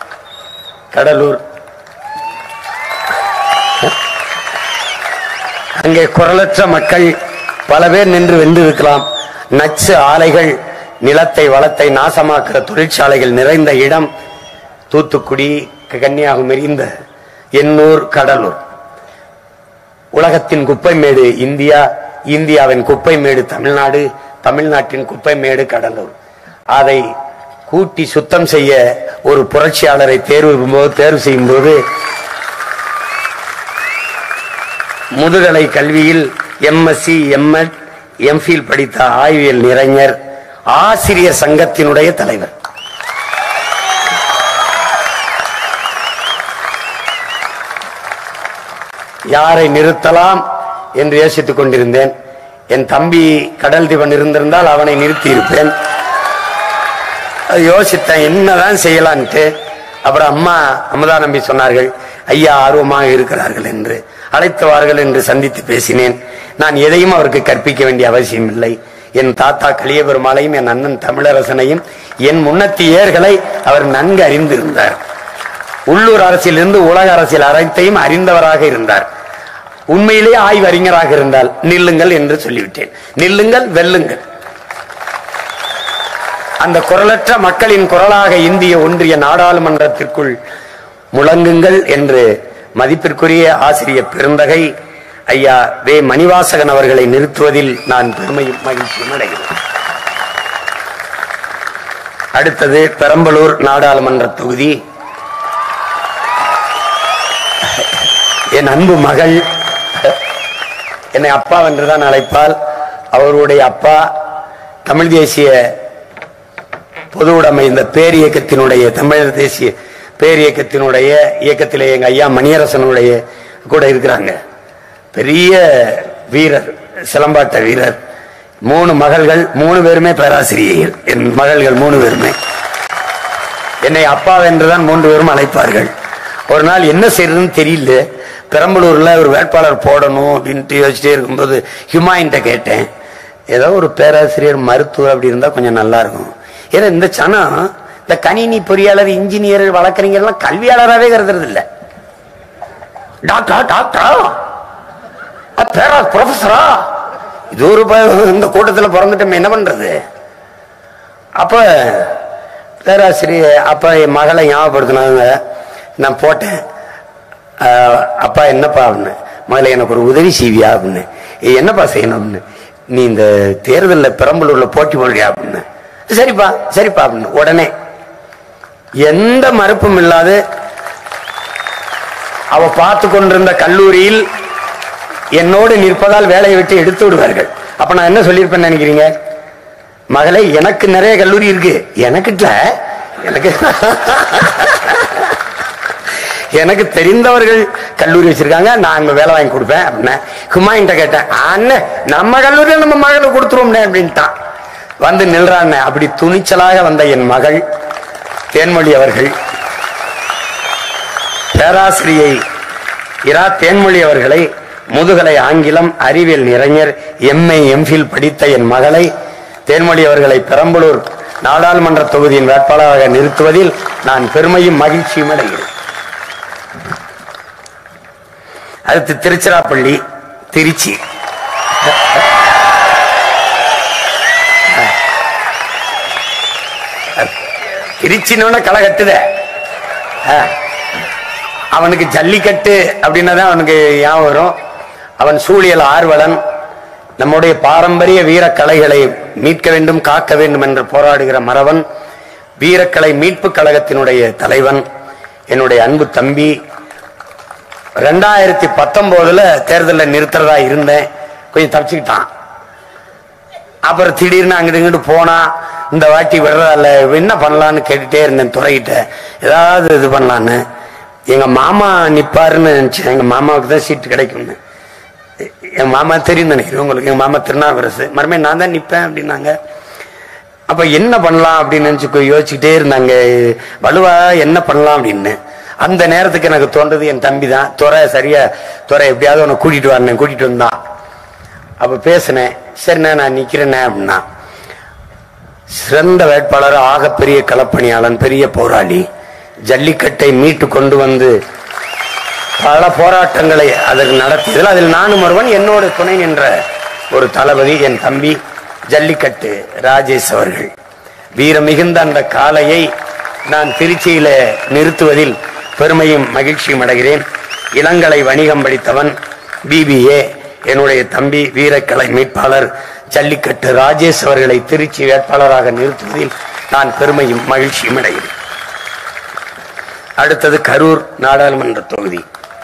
அங்கே குரலற்ற மக்கள் பல பேர் நின்று வென்றிருக்கலாம். நச்சு ஆலைகள், நிலத்தை வளத்தை நாசமாக்குற தொழிற்சாலைகள் நிறைந்த இடம் தூத்துக்குடி, கன்னியாகுமரி, இந்த எண்ணூர், கடலூர். உலகத்தின் குப்பை மேடு இந்தியா, இந்தியாவின் குப்பை மேடு தமிழ்நாடு, தமிழ்நாட்டின் குப்பை மேடு கடலூர். அதை கூட்டி சுத்தம் செய்ய ஒரு புரட்சியாளரை தேர்வு செய்யும் போது முதுகலை கல்வியில் MSc MEd MPhil படித்த ஆய்வியல் நிறைஞர், ஆசிரியர் சங்கத்தினுடைய தலைவர். யாரை நிறுத்தலாம் என்று யோசித்துக் கொண்டிருந்தேன். என் தம்பி கடல் தீபன் இருந்திருந்தால் அவனை நிறுத்தி இருப்பேன். யோசித்தேன் என்னதான் செய்யலான்ட்டு. அப்புறம் அம்மா அமுதா நம்பி சொன்னார்கள், ஐயா ஆர்வமாக இருக்கிறார்கள் என்று அழைத்தவார்கள் என்று சந்தித்து பேசினேன். நான் எதையும் அவருக்கு கற்பிக்க வேண்டிய அவசியம் இல்லை. என் தாத்தா கலியபெருமாளையும் என் அண்ணன் தமிழரசனையும் என் முன்னத்தியர்களை அவர் நன்கு அறிந்திருந்தார். உள்ளூர் அரசியலிருந்து உலக அரசியல் அனைத்தையும் அறிந்தவராக இருந்தார். உண்மையிலே ஆய்வறிஞராக இருந்தால் நில்லுங்கள் என்று சொல்லிவிட்டேன். நில்லுங்கள், வெல்லுங்கள். அந்த குரலற்ற மக்களின் குரலாக இந்திய ஒன்றிய நாடாளுமன்றத்திற்குள் முழங்குங்கள் என்று மதிப்பிற்குரிய ஆசிரியர் பெருந்தகை ஐயா வே மணிவாசகன் அவர்களை நிறுத்துவதில் நான் பெருமையும் மகிழ்ச்சியும் அடைகிறேன். அடுத்தது பெரம்பலூர் நாடாளுமன்ற தொகுதி. என் அன்பு மகள் என்னை அப்பா என்றுதான் அழைப்பால். அவருடைய அப்பா தமிழ் தேசிய பொது உடைமை இந்த பேரியக்கத்தினுடைய தமிழர் தேசிய பேரியக்கத்தினுடைய இயக்கத்திலே எங்க ஐயா மணியரசனுடைய கூட இருக்கிறாங்க. பெரிய வீரர், சிலம்பாட்ட வீரர். 3 மகள்கள், 3 பேருமே பேராசிரியர்கள். என் மகள்கள் 3 பேருமே என்னை அப்பா என்றுதான் 3 பேரும் அழைப்பார்கள். ஒரு நாள் என்ன செய்யறதுன்னு தெரியல, பெரம்பலூர்ல ஒரு வேட்பாளர் போடணும் அப்படின்ட்டு யோசிச்சுட்டே இருக்கும்போது ஹுமாயின்ட்ட கேட்டேன், ஏதோ ஒரு பேராசிரியர் மருத்துவர் அப்படி இருந்தா கொஞ்சம் நல்லா இருக்கும். ஏன்னா இந்த சனம் இந்த கணினி பொறியாளர், இன்ஜினியர், வழக்கறிஞர் எல்லாம் கல்வியாளராகவே கருதுறது இல்ல. டாக்டரா, ப்ரொஃபஸரா, இது ஒரு இந்த கூட்டத்தில் பிறந்துட்டோம், என்ன பண்றது? அப்ப பேராசிரியர் அப்ப என் மகளை ஞாபகப்படுத்தினாங்க. நான் போட்டேன், அப்பா என்னப்பா அப்படின்னு. மகளை எனக்கு ஒரு உதவி செய்வியா அப்படின்னு. என்னப்பா செய்யணும் அப்படின்னு. நீ இந்த தேர்தலில் பெரம்பலூர்ல போட்டி போடுறியா அப்படின்னு. சரிப்பா சரிப்பா அப்படின்னு. உடனே எந்த மறுப்பும் இல்லாது அவ பார்த்து கொண்டிருந்த கல்லூரியில் என்னோடு நிற்பதால் வேலையை விட்டு எடுத்து விடுவார்கள். அப்ப நான் என்ன சொல்லியிருப்பேன்னு நினைக்கிறீங்க? மகளே, எனக்கு நிறைய கல்லூரி இருக்கு, எனக்கு தெரிந்தவர்கள் கல்லூரி வச்சிருக்காங்க, நான் அங்க வேலை வாங்கி கொடுப்பேன் அப்படின்னு. ஹுமாயின்ட்ட கேட்டேன், அண்ணன் நம்ம கல்லூரியில் நம்ம மகளுக்கு கொடுத்துருவோம்னே அப்படின்ட்டான். வந்து நில்றான். அப்படி துணிச்சலாக வந்த என் மகள் தேன்மொழி அவர்கள், பேராசிரியை இரா தேன்மொழி அவர்களை, முதுகலை ஆங்கிலம் அறிவியல் நிறைஞர் MA MPhil படித்த என் மகளை தேன்மொழி அவர்களை பெரம்பலூர் நாடாளுமன்ற தொகுதியின் வேட்பாளராக நிறுத்துவதில் நான் பெருமையும் மகிழ்ச்சியும் அடைகிறேன். அடுத்து திருச்சிராப்பள்ளி, திருச்சி. திருச்சின்னு களை கட்டுத. அவனுக்கு ஜல்லிக்கட்டு அப்படின்னதான் அவனுக்கு ஞாபகம் வரும். அவன் சூழியல் ஆர்வலன். நம்முடைய பாரம்பரிய வீரக்கலைகளை மீட்க வேண்டும், காக்க வேண்டும் என்று போராடுகிற மறவன். வீரக்கலை மீட்பு கழகத்தினுடைய தலைவன். என்னுடைய அன்பு தம்பி. 2019 தேர்தலில் நிறுத்துறதா இருந்தேன், கொஞ்சம் தப்பிச்சுக்கிட்டான். அப்புறம் திடீர்னு அங்கிட்டு இங்கிட்டு போனா, இந்த வாட்டி விடுறதால என்ன பண்ணலான்னு கேட்டுட்டே இருந்தேன் துறைகிட்ட, ஏதாவது இது பண்ணலான்னு. எங்க மாமா நிப்பாருன்னு நினைச்சேன். எங்க மாமாவுக்கு தான் சீட்டு கிடைக்கும்னு. என் மாமா தெரியும் நினைக்கிறேன் உங்களுக்கு. எங்க மாமா திருநாவுக்கரசு, மறுபடியும் நான் தான் நிப்பேன் அப்படின்னாங்க. அப்ப என்ன பண்ணலாம் அப்படின்னு நினைச்சு யோசிச்சுக்கிட்டே இருந்தாங்க, வலுவா என்ன பண்ணலாம் அப்படின்னு. அந்த நேரத்துக்கு எனக்கு தோன்றது என் தம்பி தான். துறை சரியா, துறை எப்படியாவது உன்னை கூட்டிட்டு வரேன், கூட்டிட்டு வந்தான். அப்ப பேசினேன், சரிண்ணா நான் நிக்கிறேன்னே அப்படின்னா. சிறந்த வேட்பாளர், ஆகப்பெரிய களப்பணியாளன், பெரிய போராளி, ஜல்லிக்கட்டை மீட்டு கொண்டு வந்து பல போராட்டங்களை அதற்கு நடத்தியதில் அதில் நானும் ஒருவன். என்னோட துணை நின்ற ஒரு தளபதி என் தம்பி ஜல்லிக்கட்டு ராஜேஷ் அவர்கள். வீர மிகுந்த அந்த காளையை நான் திருச்சியில நிறுத்துவதில் பெருமையும் மகிழ்ச்சியும் அடைகிறேன். இளங்கலை வணிகம் படித்தவன், BBA. என்னுடைய தம்பி வீரக்கலை மீட்பாளர் ஜல்லிக்கட்டு ராஜேஷ் அவர்களை திருச்சி வேட்பாளராக நிறுத்துவதில் நான் பெருமையும் மகிழ்ச்சியும் அடைகிறேன். அடுத்தது கரூர் நாடாளுமன்ற தொகுதி.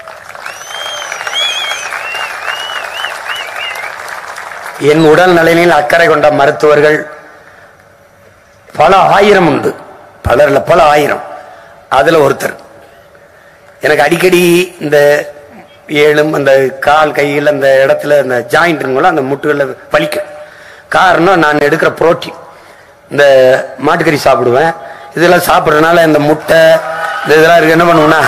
என் உடல் நலனில் அக்கறை கொண்ட மருத்துவர்கள் பல ஆயிரம் உண்டு, பல ஆயிரம். அதுல ஒருத்தர் எனக்கு அடிக்கடி இந்த ஏழும் அந்த கால் கையில் அந்த இடத்துல அந்த ஜாயிண்ட் அந்த முட்டுகளில் வலிக்கும். காரணம் நான் எடுக்கிற புரோட்டீன். இந்த மாட்டுக்கறி சாப்பிடுவேன், இதெல்லாம் சாப்பிட்றதுனால இந்த முட்டை இதெல்லாம் இருக்கு. என்ன பண்ணுவோம்னா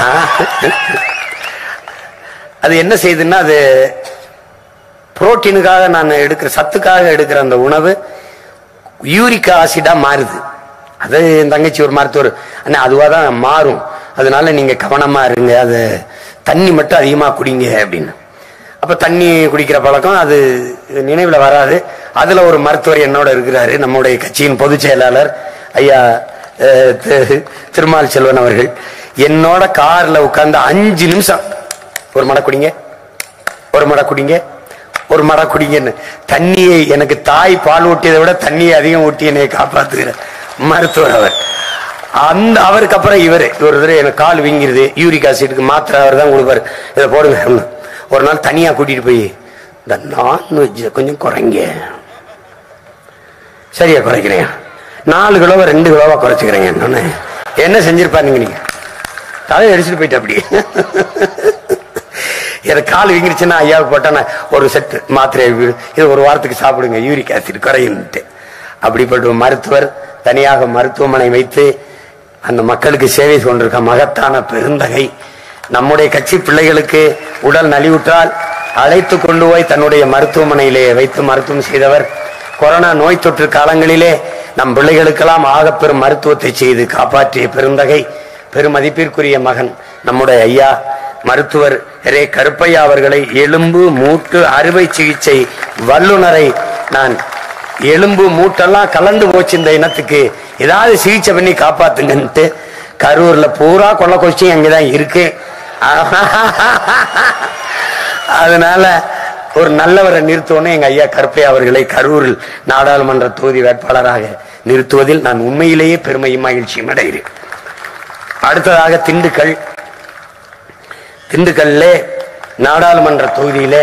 அது என்ன செய்யுதுன்னா, அது புரோட்டீனுக்காக நான் எடுக்கிற சத்துக்காக எடுக்கிற அந்த உணவு யூரிக் ஆசிடா மாறுது. அது என் தங்கச்சி ஒரு மருத்துவர், அண்ணா அதுவாக தான் மாறும், அதனால நீங்க கவனமா இருங்க, அது தண்ணி மட்டும் அதிகமாக குடிங்க அப்படின்னு. அப்ப தண்ணி குடிக்கிற பழக்கம் அது நினைவில் வராது. அதுல ஒரு மருத்துவர் என்னோட இருக்கிறாரு, நம்முடைய கட்சியின் பொதுச் செயலாளர் ஐயா திருமால் செல்வன் அவர்கள். என்னோட கார்ல உட்கார்ந்து 5 நிமிஷம் ஒரு மடை குடிங்க, ஒரு மடை குடிங்க, ஒரு மடை குடிங்கன்னு தண்ணியை, எனக்கு தாய் பால் ஊட்டியதை விட தண்ணியை அதிகம் ஊட்டி என்னை காப்பாத்துகிற மருத்துவர் அவர். அவருக்கு அப்புறம் இவரு ஒரு தடவை எனக்கு கால் வீங்கிருது, யூரிக் ஆசிடுக்கு மாத்திரை அவர் தான் கொடுப்பாரு, இதை போடுங்க. ஒரு நாள் தனியா கூட்டிட்டு போய் இந்த நான்வெஜ் கொஞ்சம் குறைங்க. சரியா குறைக்கிறேன், 4 கிலோவா 2 கிலோவா குறைச்சிக்கிறேங்க. நானு என்ன செஞ்சிருப்பாருங்க, நீங்க தலையை அடிச்சுட்டு போயிட்டு அப்படி எனக்கு கால் வீங்கிருச்சுன்னா ஐயாவுக்கு போட்டானா ஒரு செட் மாத்திரை, இது ஒரு வாரத்துக்கு சாப்பிடுங்க, யூரிக் ஆசிட் குறையுன்ட்டு. அப்படிப்பட்ட மருத்துவர் தனியாக மருத்துவமனை வைத்து அந்த மக்களுக்கு சேவை கொண்டிருக்க மகத்தான பெருந்தகை. நம்முடைய கட்சி பிள்ளைகளுக்கு உடல் நலிவுற்றால் அழைத்து கொண்டு போய் தன்னுடைய மருத்துவமனையிலே வைத்து மருத்துவம் செய்தவர். கொரோனா நோய் தொற்று காலங்களிலே நம் பிள்ளைகளுக்கெல்லாம் ஆகப்பெரும் மருத்துவத்தை செய்து காப்பாற்றிய பெருந்தகை, பெருமதிப்பிற்குரிய மகன் நம்முடைய ஐயா மருத்துவர் ரே கருப்பையா அவர்களை, எலும்பு மூட்டு அறுவை சிகிச்சை வல்லுநரை, நான் எலும்பு மூட்டெல்லாம் கலந்து போச்சு இந்த இனத்துக்கு, ஏதாவது சிகிச்சை பண்ணி காப்பாத்துங்கன்ட்டு கரூர்ல பூரா கொள்ள கொச்சி அங்கதான் இருக்கு. அதனால ஒரு நல்லவரை நிறுத்தணும். எங்க ஐயா கருப்பையா அவர்களை கரூரில் நாடாளுமன்ற தொகுதி வேட்பாளராக நிறுத்துவதில் நான் உண்மையிலேயே பெருமையும் மகிழ்ச்சியும் அடைகிறேன். அடுத்ததாக திண்டுக்கல்ல நாடாளுமன்ற தொகுதியிலே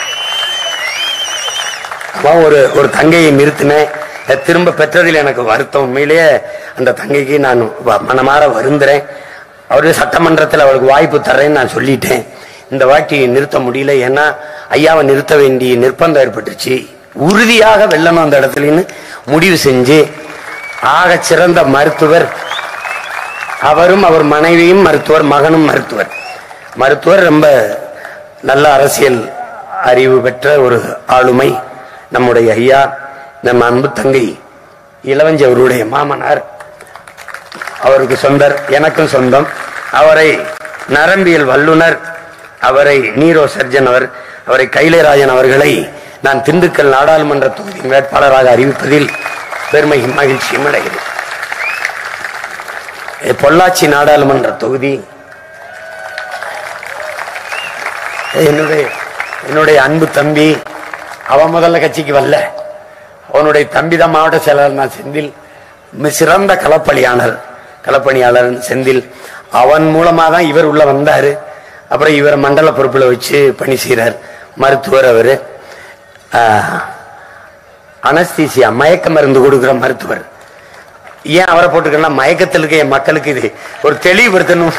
ஒரு தங்கையை நிறுத்தினேன். திரும்ப பெற்றதில் எனக்கு வருத்தம். உண்மையிலேயே அந்த தங்கைக்கு நான் மனமாற வருந்துறேன். அவரு சட்டமன்றத்தில் அவருக்கு வாய்ப்பு தர்றேன்னு நான் சொல்லிட்டேன். இந்த வாட்டி நிறுத்த முடியல, ஏன்னா ஐயாவை நிறுத்த வேண்டிய நிர்பந்தம் ஏற்பட்டுச்சு. உறுதியாக வெல்லணும் அந்த இடத்துலன்னு முடிவு செஞ்சு ஆக சிறந்த மருத்துவர் அவரும், அவர் மனைவியும் மருத்துவர், மகனும் மருத்துவர், ரொம்ப நல்ல அரசியல் அறிவு பெற்ற ஒரு ஆளுமை நம்முடைய ஐயா. நம்ம அன்பு தங்கை இளவஞ்சி அவருடைய மாமனார், அவருக்கு சொந்தர், எனக்கும் சொந்தம். அவரை நரம்பியல் வல்லுனர், அவரை நீரோ சர்ஜன், அவரை கைலேராஜன் அவர்களை நான் திண்டுக்கல் நாடாளுமன்ற தொகுதியின் வேட்பாளராக அறிவிப்பதில் பெருமையும் மகிழ்ச்சியும் அடைகிறேன். பொள்ளாச்சி நாடாளுமன்ற தொகுதி என்னுடைய அன்பு தம்பி, அவன் முதல்ல கட்சிக்கு வரல, அவனுடைய தம்பி தான் மாவட்ட செயலாளர். நான் செந்தில், சிறந்த களப்பணியாளர் செந்தில், அவன் மூலமா தான் இவர் உள்ள வந்தாரு. அப்புறம் இவரை மண்டல பொறுப்புல வச்சு பணி செய்யறார். மருத்துவர் அவரு, அனஸ்தீசியா மயக்க மருந்து கொடுக்கிற மருத்துவர். ஏன் அவரை போட்டுக்கலாம், மயக்கத்தில் இருக்க என் மக்களுக்கு இது ஒரு தெளிவுபடுத்தணும்,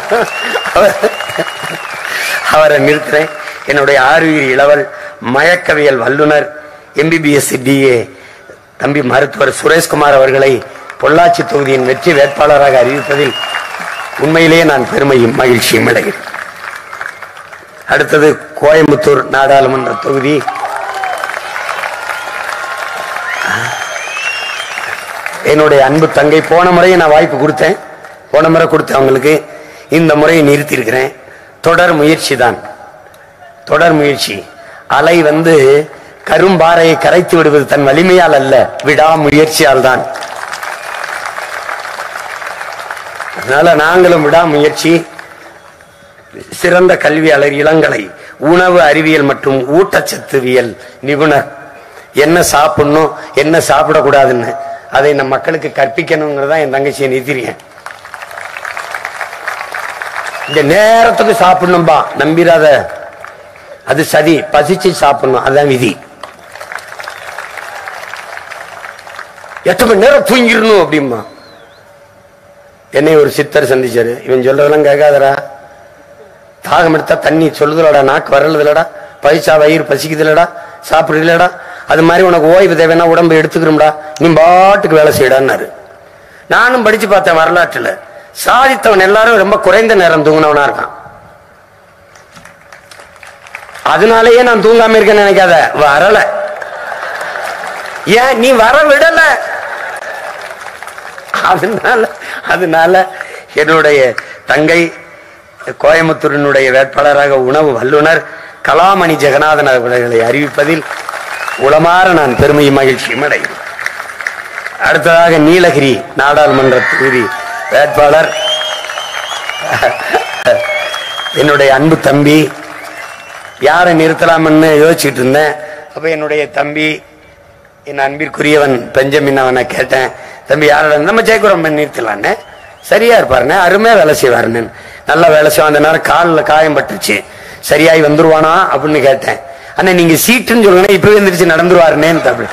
அவரை நிறுத்துறேன். என்னுடைய ஆர்வீர் இளவல் மயக்கவியல் வல்லுனர் MBBS DA தம்பி மருத்துவர் சுரேஷ்குமார் அவர்களை பொள்ளாச்சி தொகுதியின் வெற்றி வேட்பாளராக அறிவிப்பதில் உண்மையிலேயே நான் பெருமையும் மகிழ்ச்சியும் அடைகிறேன். அடுத்தது கோயம்புத்தூர் நாடாளுமன்ற தொகுதி. என்னுடைய அன்பு தங்கை, போன முறையை நான் வாய்ப்பு கொடுத்தேன், அவங்களுக்கு. இந்த முறையை நிறுத்தி இருக்கிறேன். தொடர் முயற்சி. அலை கரும்பாறையை கரைத்து விடுவது தன் வலிமையால் அல்ல, விடாமுயற்சியால் தான். அதனால நாங்களும் விடாமுயற்சி. சிறந்த கல்வியாளர், இளங்கலை உணவு அறிவியல் மற்றும் ஊட்டச்சத்துவியல் நிபுணர். என்ன சாப்பிடணும், என்ன சாப்பிடக்கூடாதுன்னு அதை நம் மக்களுக்கு கற்பிக்கணுங்கிறதா என் தங்கச்சியை நிறுத்திருக்கேன். இந்த நேரத்துக்கு சாப்பிடணும்பா, நம்பிராத, அது சதி. பசிச்சு சாப்பிடணும், அதுதான் விதி. 8 மணி நேரம் தூங்கிடணும் அப்படிமா. என்னை ஒரு சித்தர் சந்திச்சாரு, இவன் சொல்றதெல்லாம் கேட்காதரா, தாகம் எடுத்தா தண்ணி சொல்லுதலடா, நாக்கு வரலதுலடா, பைசா வயிறு பசிக்குதுலடா, சாப்பிடுறீங்களடா, அது மாதிரி உனக்கு ஓய்வு தேவைன்னா உடம்பு எடுத்துக்கிறோம்டா, நீ பாட்டுக்கு வேலை செய்யடான்னாரு. நானும் படிச்சு பார்த்தேன் வரலாற்றுல, சாதித்தவன் எல்லாரும் ரொம்ப குறைந்த நேரம் தூங்கினவனா இருக்கான். அதனாலேயே நான் தூங்காம இருக்கேன்னு நினைக்காத, வரல. ஏன் நீ வர விடல. அதனால என்னுடைய தங்கை கோயம்புத்தூரினுடைய வேட்பாளராக உணவு வல்லுநர் கலாமணி ஜெகநாதன் அவர்களை அறிவிப்பதில் உளமாற நான் பெருமையும் மகிழ்ச்சியும் அடைகிறேன். அடுத்ததாக நீலகிரி நாடாளுமன்ற தொகுதி வேட்பாளர் என்னுடைய அன்பு தம்பி. யாரை நிறுத்தலாம்னு யோசிச்சுட்டு இருந்தேன். அப்ப என்னுடைய தம்பி, என் அன்பிற்குரியவன் பெஞ்சமின் அவனை கேட்டேன், தம்பி யாரோட நம்ம ஜெயக்குரம் நிறுத்தலான்னு. சரியா இருப்பாருன்னு, அருமையா வேலை செய்வாருன்னு. நல்லா வேலை செய்வான். அந்த நேரம் காலில் காயம் பட்டுருச்சு, சரியாய் வந்துருவானா அப்படின்னு கேட்டேன். அண்ணா நீங்க சீட்டுன்னு சொல்லுங்க, இப்பவே எந்திரிச்சு நடந்துருவாருன்னு. தம்பி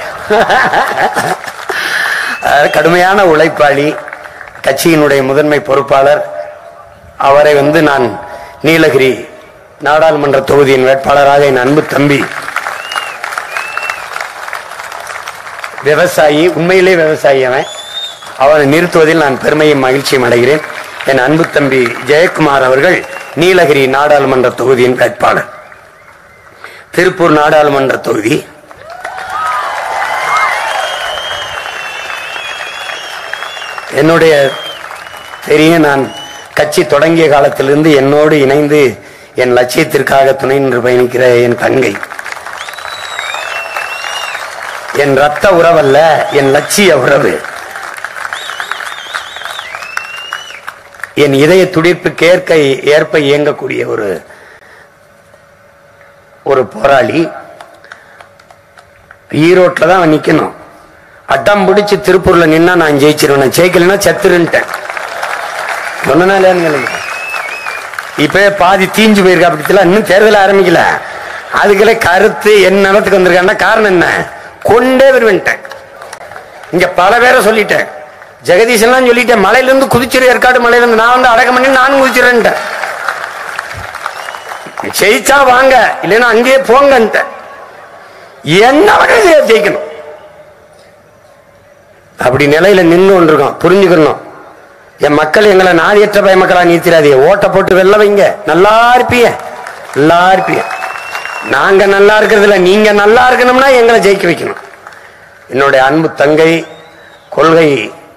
கடுமையான உழைப்பாளி, கட்சியினுடைய முதன்மை பொறுப்பாளர். அவரை நான் நீலகிரி நாடாளுமன்ற தொகுதியின் வேட்பாளராக என் அன்பு தம்பி, விவசாயி, உண்மையிலே விவசாயி அவனை நிறுத்துவதில் நான் பெருமையும் மகிழ்ச்சியும் அடைகிறேன். என் அன்பு தம்பி ஜெயக்குமார் அவர்கள் நீலகிரி நாடாளுமன்ற தொகுதியின் வேட்பாளர். திருப்பூர் நாடாளுமன்ற தொகுதி என்னுடைய தெரியும். நான் கட்சி தொடங்கிய காலத்திலிருந்து என்னோடு இணைந்து என் லட்சியத்திற்காக துணை நின்று பயணிக்கிற என் தங்கை, என் ரத்த உறவல்ல, என் லட்சிய உறவு, என் இதய துடிப்புக்கு ஏற்ப இயங்கக்கூடிய ஒரு போராளி. ஈரோட்டில் தான் அவன் நிக்கணும். அட்டம் பிடிச்சு திருப்பூர்ல நின்னா நான் ஜெயிச்சிருவேன், ஜெயிக்கலன்னா செத்துருன்ட்டேன். சொன்னாலே இப்ப பாதி தீஞ்சு போயிருக்கா. அப்படி இன்னும் தேர்தல் ஆரம்பிக்கல, அதுக்குள்ள கருத்து என் நிலத்துக்கு வந்திருக்கான்னா காரணம் என்ன? கொண்டே வருவேன்ட்டேன். இங்க பல பேரை சொல்லிட்டேன், ஜெகதீசன் சொல்லிட்டேன், மலையில இருந்து குதிச்சிரு, ஏற்காடு மலையில இருந்து நான் அடக்கம் பண்ணி நானும் குதிச்சிருவேன். ஜெயிச்சா வாங்க, இல்லைன்னா அங்கேயே போங்க. என்ன ஜெயிக்கணும் அப்படி நிலையில நின்று கொண்டிருக்கோம். புரிஞ்சுக்கணும், என் மக்கள் எங்களை நாதியற்ற பய மக்களா நீத்திராதீங்க. ஓட்ட போட்டு வெல்ல வைங்க, நல்லா இருப்பீங்க, நல்லா இருப்பீங்க. நாங்க நல்லா இருக்கிறதுல நீங்க நல்லா இருக்கணும்னா எங்களை ஜெயிக்க வைக்கணும். என்னுடைய அன்பு தங்கை, கொள்கை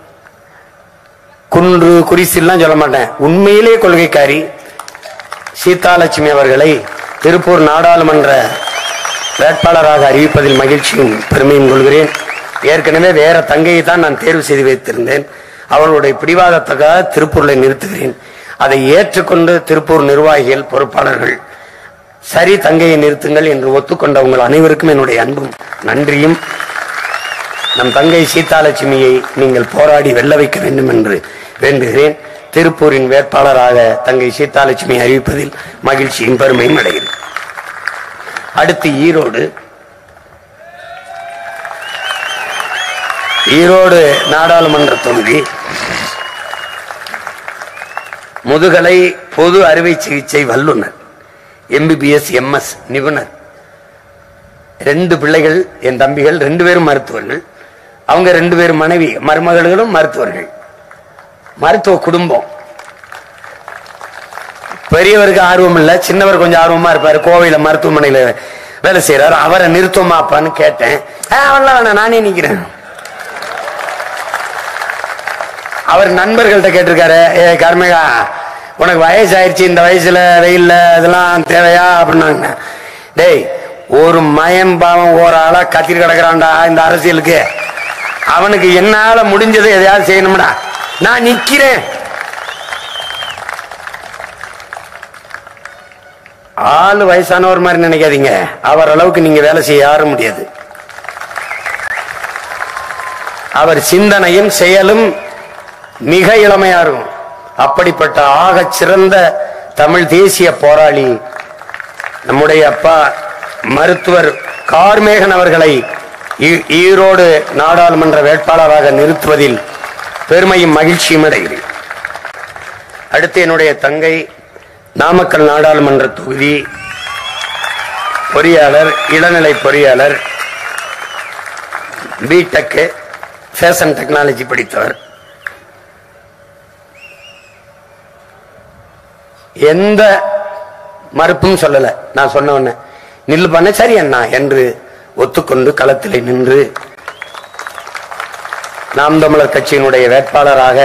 குன்று குறிசில்லாம் சொல்ல மாட்டேன், உண்மையிலே கொள்கைக்காரி சீதாலட்சுமி அவர்களை திருப்பூர் நாடாளுமன்ற வேட்பாளராக அறிவிப்பதில் மகிழ்ச்சியும் பெருமையும் கொள்கிறேன். ஏற்கனவே வேற தங்கையை தான் நான் தேர்வு செய்து வைத்திருந்தேன். அவர்களுடைய பிடிவாதத்துக்காக திருப்பூர்ல நிறுத்துகிறேன். அதை ஏற்றுக்கொண்டு திருப்பூர் நிர்வாகிகள், பொறுப்பாளர்கள் சரி தங்கையை நிறுத்துங்கள் என்று ஒத்துக்கொண்ட உங்கள் அனைவருக்கும் என்னுடைய அன்பும் நன்றியும். நம் தங்கை சீதாலட்சுமியை நீங்கள் போராடி வெல்ல வைக்க வேண்டும் என்று வேண்டுகிறேன். திருப்பூரின் வேட்பாளராக தங்கை சீதாலட்சுமி அறிவிப்பதில் மகிழ்ச்சியும் பெருமையும் அடைகிறேன். அடுத்து ஈரோடு நாடாளுமன்ற தொகுதி முதுகலை பொது அறுவை சிகிச்சை வல்லுநர், MBBS MS நிபுணர். 2 பிள்ளைகள், என் தம்பிகள் 2 பேரும் மருத்துவர்கள். அவங்க 2 பேரும் மனைவி மருமகளும் மருத்துவர்கள். மருத்துவ குடும்பம். பெரியவருக்கு ஆர்வம் இல்ல, சின்னவர் கொஞ்சம் ஆர்வமா இருப்பாரு. கோவையில மருத்துவமனையில வேலை செய்யறாரு. அவரை நிறுத்துவமாப்பான்னு கேட்டேன். வேணாம், நானே நிக்கிறேன். அவர் நண்பர்கள்ட்ட கேட்டிருக்காரு, கர்மேகா உனக்கு வயசு ஆயிடுச்சு, இந்த வயசுல வெயில்ல இதெல்லாம் தேவையா அப்படின்னாங்க. டேய், ஒரு மயம் பாவம் ஒரு ஆளா கத்திரி கிடக்குறான்டா இந்த அரசியலுக்கு. அவனுக்கு என்னால முடிஞ்சதை எதையாவது செய்யணும்டா, நான் நிக்கிறேன். ஆளு வயசானவர் மாதிரி நினைக்காதீங்க, அவர் அளவுக்கு நீங்க வேலை செய்ய யாரும் முடியாது. அவர் சிந்தனையும் செயலும் மிக இளமையா இருக்கும். அப்படிப்பட்ட ஆக சிறந்த தமிழ் தேசிய போராளி நம்முடைய அப்பா மருத்துவர் கார்மேகன் அவர்களை ஈரோடு நாடாளுமன்ற வேட்பாளராக நிறுத்துவதில் பெருமையும் மகிழ்ச்சியும் அடைகிறேன். அடுத்து என்னுடைய தங்கை நாமக்கல் நாடாளுமன்ற தொகுதி பொறியாளர், இளநிலை பொறியாளர், பிடெக் ஃபேஷன் டெக்னாலஜி படித்தவர். எந்த மறுப்பும் சொல்லல. நான் சொன்ன உடனே நில்லு பண்ண சரி அண்ணா என்று ஒத்துக்கொண்டு களத்தில் நின்று நாம் தமிழர் கட்சியினுடைய வேட்பாளராக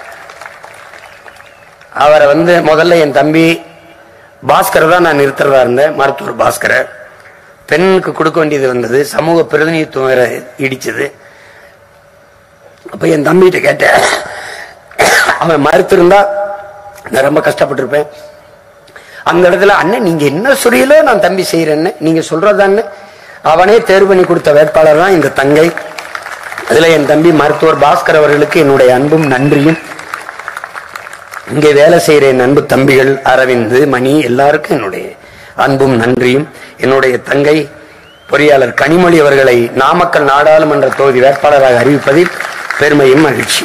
அவரை முதல்ல என் தம்பி பாஸ்கர் தான் நான் நிறுத்துறதா இருந்தேன். மருத்துவர் பாஸ்கரை பெண்ணுக்கு கொடுக்க வேண்டியது வந்தது. சமூக பிரதிநிதித்துவம் வேற இடிச்சது. அப்ப என் தம்பிகிட்ட கேட்டேன், அவன் மறுத்திருந்தா நான் ரொம்ப கஷ்டப்பட்டிருப்பேன். அந்த இடத்துல அண்ணன் நீங்க என்ன சொல்றீங்களோ நான் தம்பி செய்யறேன்னு நீங்க சொல்றதான்னு அவனே தேர்வு பண்ணி கொடுத்த வேட்பாளர் தான் இந்த தங்கை. அதுல என் தம்பி மருத்துவர் பாஸ்கர் அவர்களுக்கு என்னுடைய அன்பும் நன்றியும், இங்கே வேலை செய்யற என் அன்பு தம்பிகள் அரவிந்த், மணி எல்லாருக்கும் என்னுடைய அன்பும் நன்றியும். என்னுடைய தங்கை பொறியாளர் கனிமொழி அவர்களை நாமக்கல் நாடாளுமன்ற தொகுதி வேட்பாளராக அறிவிப்பதில் பெருமையும் மகிழ்ச்சி.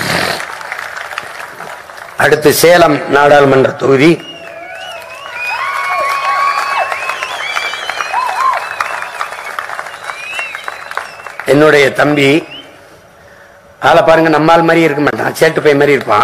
அடுத்து சேலம் நாடாளுமன்ற தொகுதி என்னுடைய தம்பி. ஆளை பாருங்க, நம்மால் மாதிரி இருக்க மாட்டான், சேட்டு பை மாதிரி இருப்பான்,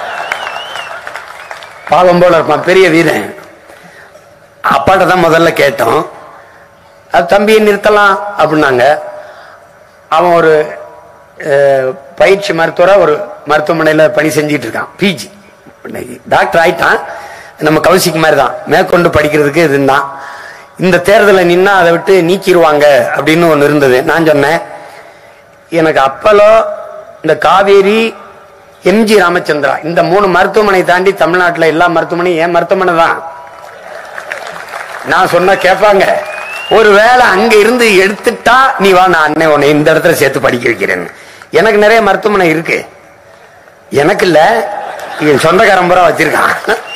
பாவம் போல இருப்பான், பெரிய வீரன். அப்பாட்ட தான் முதல்ல கேட்டோம், அது தம்பியை நிறுத்தலாம் அப்படின்னாங்க. அவன் ஒரு பயிற்சி மருத்துவரா ஒரு மருத்துவமனையில் பணி செஞ்சிட்டு இருக்கான், பிஜி டாக்டர் ஆயிட்டான். நம்ம கௌசிக் மாதிரி தான், மேற்கொண்டு படிக்கிறதுக்கு இதுதான். இந்த தேர்தலில் நின்னா அதை விட்டு நீக்கிடுவாங்க அப்படின்னு ஒன்று இருந்தது. நான் சொன்னேன், எனக்கு அப்பலோ, இந்த காவேரி, எம்ஜி ராமச்சந்திரா இந்த 3 மருத்துவமனை தாண்டி தமிழ்நாட்டில் எல்லா மருத்துவமனையும் என் மருத்துவமனை தான். நான் சொன்ன கேட்பாங்க, ஒருவேளை அங்க இருந்து எடுத்துட்டா நீ வா, நான் அண்ணன் உன்னை இந்த இடத்துல சேர்த்து படிக்க வைக்கிறேன்னு. எனக்கு நிறைய மருத்துவமனை இருக்கு, எனக்கு இல்ல, என் சொந்தக்காரன் பூரா வச்சிருக்கான்,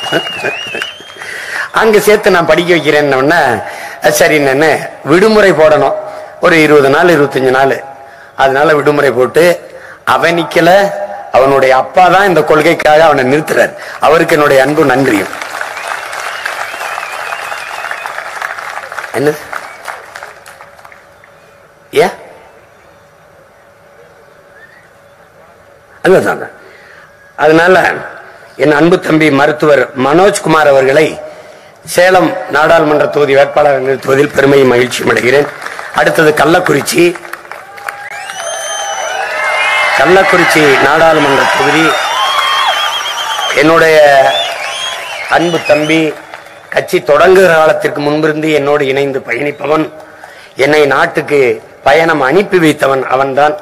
அங்க சேர்த்து நான் படிக்க வைக்கிறேன்னு. சரி, நான் விடுமுறை போடணும், ஒரு 20 நாள் 25 நாள், அதனால விடுமுறை போட்டு அவன் நிக்கல, அவனுடைய அப்பா தான் இந்த கொள்கைக்காக அவனை நிறுத்துறார். அவருக்கு என்னுடைய அன்பு நன்றியும். என்ன அதுதான். அதனால என் அன்பு தம்பி மருத்துவர் மனோஜ்குமார் அவர்களை சேலம் நாடாளுமன்ற தொகுதி வேட்பாளர் நிறுத்துவதில் பெருமையும் மகிழ்ச்சியும் அடைகிறேன். அடுத்தது கள்ளக்குறிச்சி நாடாளுமன்ற தொகுதி என்னுடைய அன்பு தம்பி, கட்சி தொடங்குகிற காலத்திற்கு முன்பிருந்து என்னோடு இணைந்து பயணிப்பவன், என்னை நாட்டுக்கு பயணம் அனுப்பி வைத்தவன் அவன்தான்.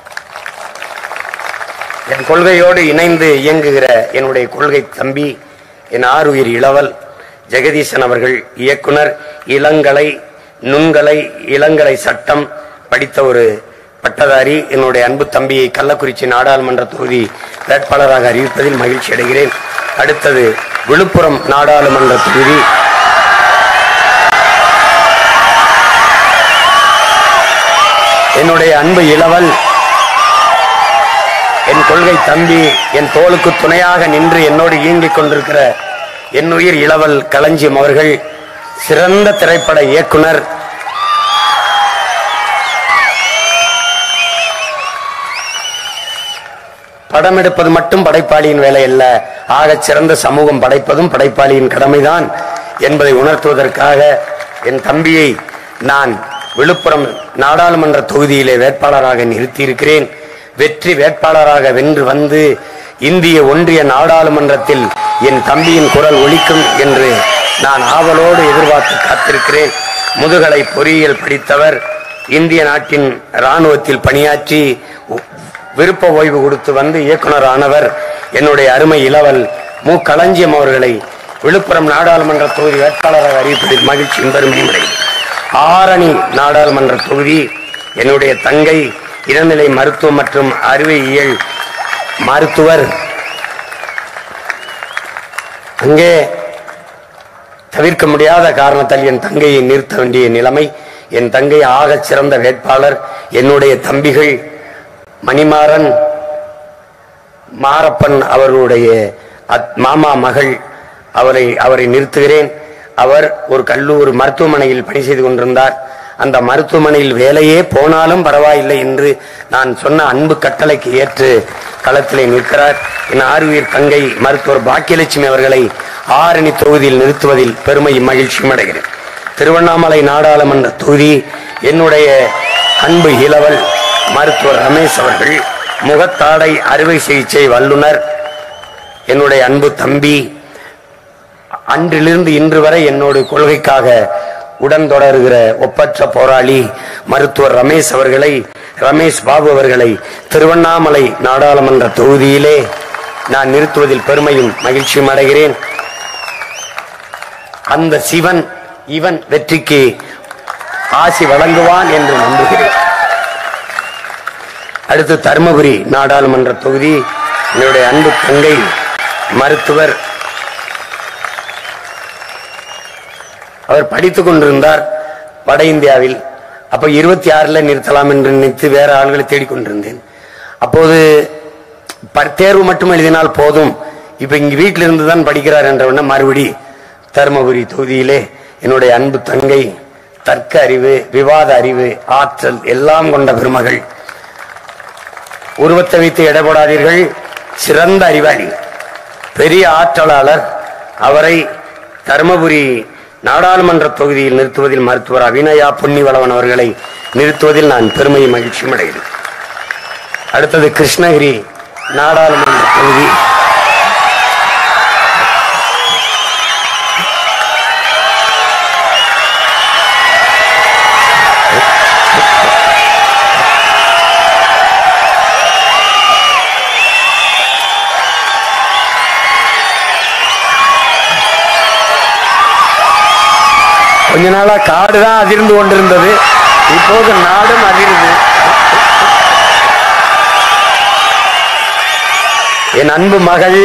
என் கொள்கையோடு இணைந்து இயங்குகிற என்னுடைய கொள்கை தம்பி, என் ஆருயிர் இளவல் ஜெகதீசன் அவர்கள், இயக்குனர், இளங்கலை, நுண்கலை, இளங்கலை சட்டம் படித்த ஒரு பட்டதாரி. என்னுடைய அன்பு தம்பியை கள்ளக்குறிச்சி நாடாளுமன்ற தொகுதி வேட்பாளராக அறிவிப்பதில் மகிழ்ச்சி அடைகிறேன். அடுத்தது விழுப்புரம் நாடாளுமன்ற தொகுதி என்னுடைய அன்பு இளவல், என் கொள்கை தம்பி, என் தோளுக்கு துணையாக நின்று என்னோடு இயங்கிக் கொண்டிருக்கிற என்னுயிர் இளவல் களஞ்சியம் அவர்கள், சிறந்த திரைப்பட இயக்குனர். படம் எடுப்பது மட்டும் படைப்பாளியின் வேலை அல்ல, ஆகச் சிறந்த சமூகம் படைப்பதும் படைப்பாளியின் கடமைதான் என்பதை உணர்த்துவதற்காக என் தம்பியை நான் விழுப்புரம் நாடாளுமன்ற தொகுதியிலே வேட்பாளராக நிறுத்தியிருக்கிறேன். வெற்றி வேட்பாளராக வென்று வந்து இந்திய ஒன்றிய நாடாளுமன்றத்தில் என் தம்பியின் குரல் ஒலிக்கும் என்று நான் ஆவலோடு எதிர்பார்த்து காத்திருக்கிறேன். முதுகலை பொறியியல் படித்தவர், இந்திய நாட்டின் இராணுவத்தில் பணியாற்றி விருப்ப ஓய்வு கொடுத்து வந்து இயக்குனர் ஆனவர் என்னுடைய அருமை இளவல் மு களஞ்சியம் அவர்களை விழுப்புரம் நாடாளுமன்ற தொகுதி வேட்பாளராக அறிவிப்பதில் மகிழ்ச்சியும் பெருமையும் அடைகிறேன். ஆரணி நாடாளுமன்ற தொகுதி என்னுடைய தங்கை, இளநிலை மருத்துவம் மற்றும் அறிவியல் மருத்துவர். அங்கே தவிர்க்க முடியாத காரணத்தால் என் தங்கையை நிறுத்த வேண்டிய நிலைமை. என் தங்கை ஆகச் சிறந்த வேட்பாளர். என்னுடைய தம்பிகள் மணிமாறன், மாரப்பன் அவர்களுடைய மாமா மகள் அவரை நிறுத்துகிறேன். அவர் ஒரு கல்லூரி மருத்துவமனையில் பணி செய்து கொண்டிருந்தார். அந்த மருத்துவமனையில் வேலையே போனாலும் பரவாயில்லை என்று நான் சொன்ன அன்பு கட்டளைக்கு ஏற்று களத்திலே நிற்கிறார். என் ஆறுயிர் தங்கை மருத்துவர் பாக்கியலட்சுமி அவர்களை ஆரணி தொகுதியில் நிறுத்துவதில் பெருமையும் மகிழ்ச்சியும் அடைகிறேன். திருவண்ணாமலை நாடாளுமன்ற தொகுதி என்னுடைய அன்பு இளவல் மருத்துவர் ரமேஷ் அவர்கள், முகத்தாடை அறுவை சிகிச்சை வல்லுனர், என்னுடைய அன்பு தம்பி, அன்றிலிருந்து இன்று வரை என்னோட கொள்கைக்காக உடன் தொடர்கிற ஒப்பற்ற போராளி மருத்துவர் ரமேஷ் பாபு அவர்களை திருவண்ணாமலை நாடாளுமன்ற தொகுதியிலே நான் நிறுத்துவதில் பெருமையும் மகிழ்ச்சியும் அடைகிறேன். அந்த சிவன் இவன் வெற்றிக்கு ஆசி வழங்குவான் என்று நம்புகிறேன். அடுத்து தருமபுரி நாடாளுமன்ற தொகுதி என்னுடைய அன்பு தங்கை மருத்துவர், அவர் படித்துக் கொண்டிருந்தார் வட இந்தியாவில். அப்ப 26 நிறுத்தலாம் என்று நினைத்து வேற ஆள்களை தேடிக்கொண்டிருந்தேன். அப்போது தேர்வு மட்டும் எழுதினால் போதும், இப்ப இங்க வீட்டில் இருந்துதான் படிக்கிறார் என்ற மறுபடி தருமபுரி தொகுதியிலே என்னுடைய அன்பு தங்கை, தர்க்க அறிவு, விவாத அறிவு, ஆற்றல் எல்லாம் கொண்ட பெருமகள். உருவத்தை வைத்து எடைபடாதீர்கள், சிறந்த அறிவாளி, பெரிய ஆற்றலாளர். அவரை தருமபுரி நாடாளுமன்ற தொகுதியில் நிறுத்துவதில் மருத்துவர் அபிநயா பொன்னிவளவன் அவர்களை நிறுத்துவதில் நான் பெருமையும் மகிழ்ச்சியும் அடைகிறேன். அடுத்தது கிருஷ்ணகிரி நாடாளுமன்ற தொகுதி கொஞ்ச நாளா காடுதான் அதிர்ந்து கொண்டிருந்தது, இப்போது நாடும் அதிர்ந்து. என் அன்பு மகள்,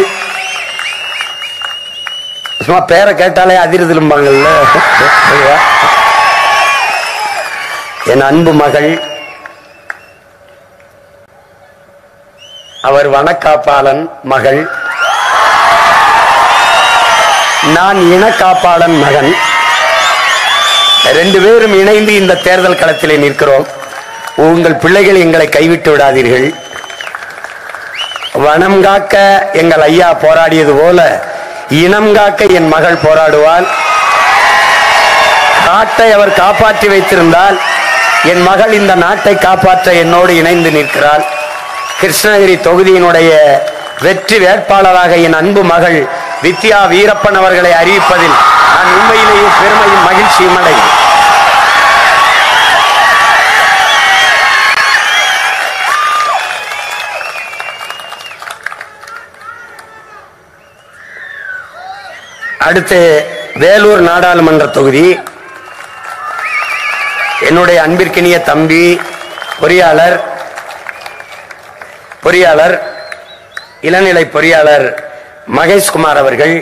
சும்மா பேரை கேட்டாலே அதிர்திலும்பாங்கல்ல, என் அன்பு மகள், அவர் வனக்காப்பாளன் மகள், நான் இனக்காப்பாளன் மகன். 2 பேரும் இணைந்து இந்த தேர்தல் களத்திலே நிற்கிறோம். உங்கள் பிள்ளைகள் எங்களை கைவிட்டு விடாதீர்கள். வனம் காக்க எங்கள் ஐயா போராடியது போல இனம் காக்க என் மகள் போராடுவாள். நாட்டை அவர் காப்பாற்றி வைத்திருந்தால் என் மகள் இந்த நாட்டை காப்பாற்ற என்னோடு இணைந்து நிற்கிறாள். கிருஷ்ணகிரி தொகுதியினுடைய வெற்றி வேட்பாளராக என் அன்பு மகள் வித்யா வீரப்பன் அவர்களை அறிவிப்பதில் நான் உண்மையிலேயே பெருமையும் மகிழ்ச்சியும் அடைகிறேன். அடுத்து வேலூர் நாடாளுமன்ற தொகுதி என்னுடைய அன்பிற்கினிய தம்பி பொறியாளர் இளநிலை பொறியாளர் மகேஷ்குமார் அவர்கள்,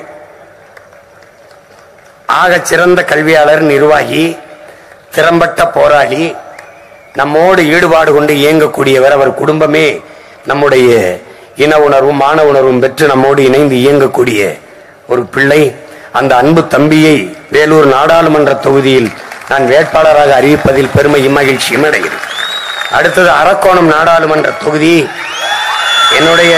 ஆகச் சிறந்த கல்வியாளர், நிர்வாகி, திறம்பட்ட போராளி, நம்மோடு ஈடுபாடு கொண்டு இயங்கக்கூடியவர். அவர் குடும்பமே நம்முடைய இன உணர்வும் மான உணர்வும் பெற்று நம்மோடு இணைந்து இயங்கக்கூடிய ஒரு பிள்ளை. அந்த அன்பு தம்பியை வேலூர் நாடாளுமன்ற தொகுதியில் நான் வேட்பாளராக அறிவிப்பதில் பெருமையும் மகிழ்ச்சியும் அடைகிறேன். அடுத்தது அரக்கோணம் நாடாளுமன்ற தொகுதி என்னுடைய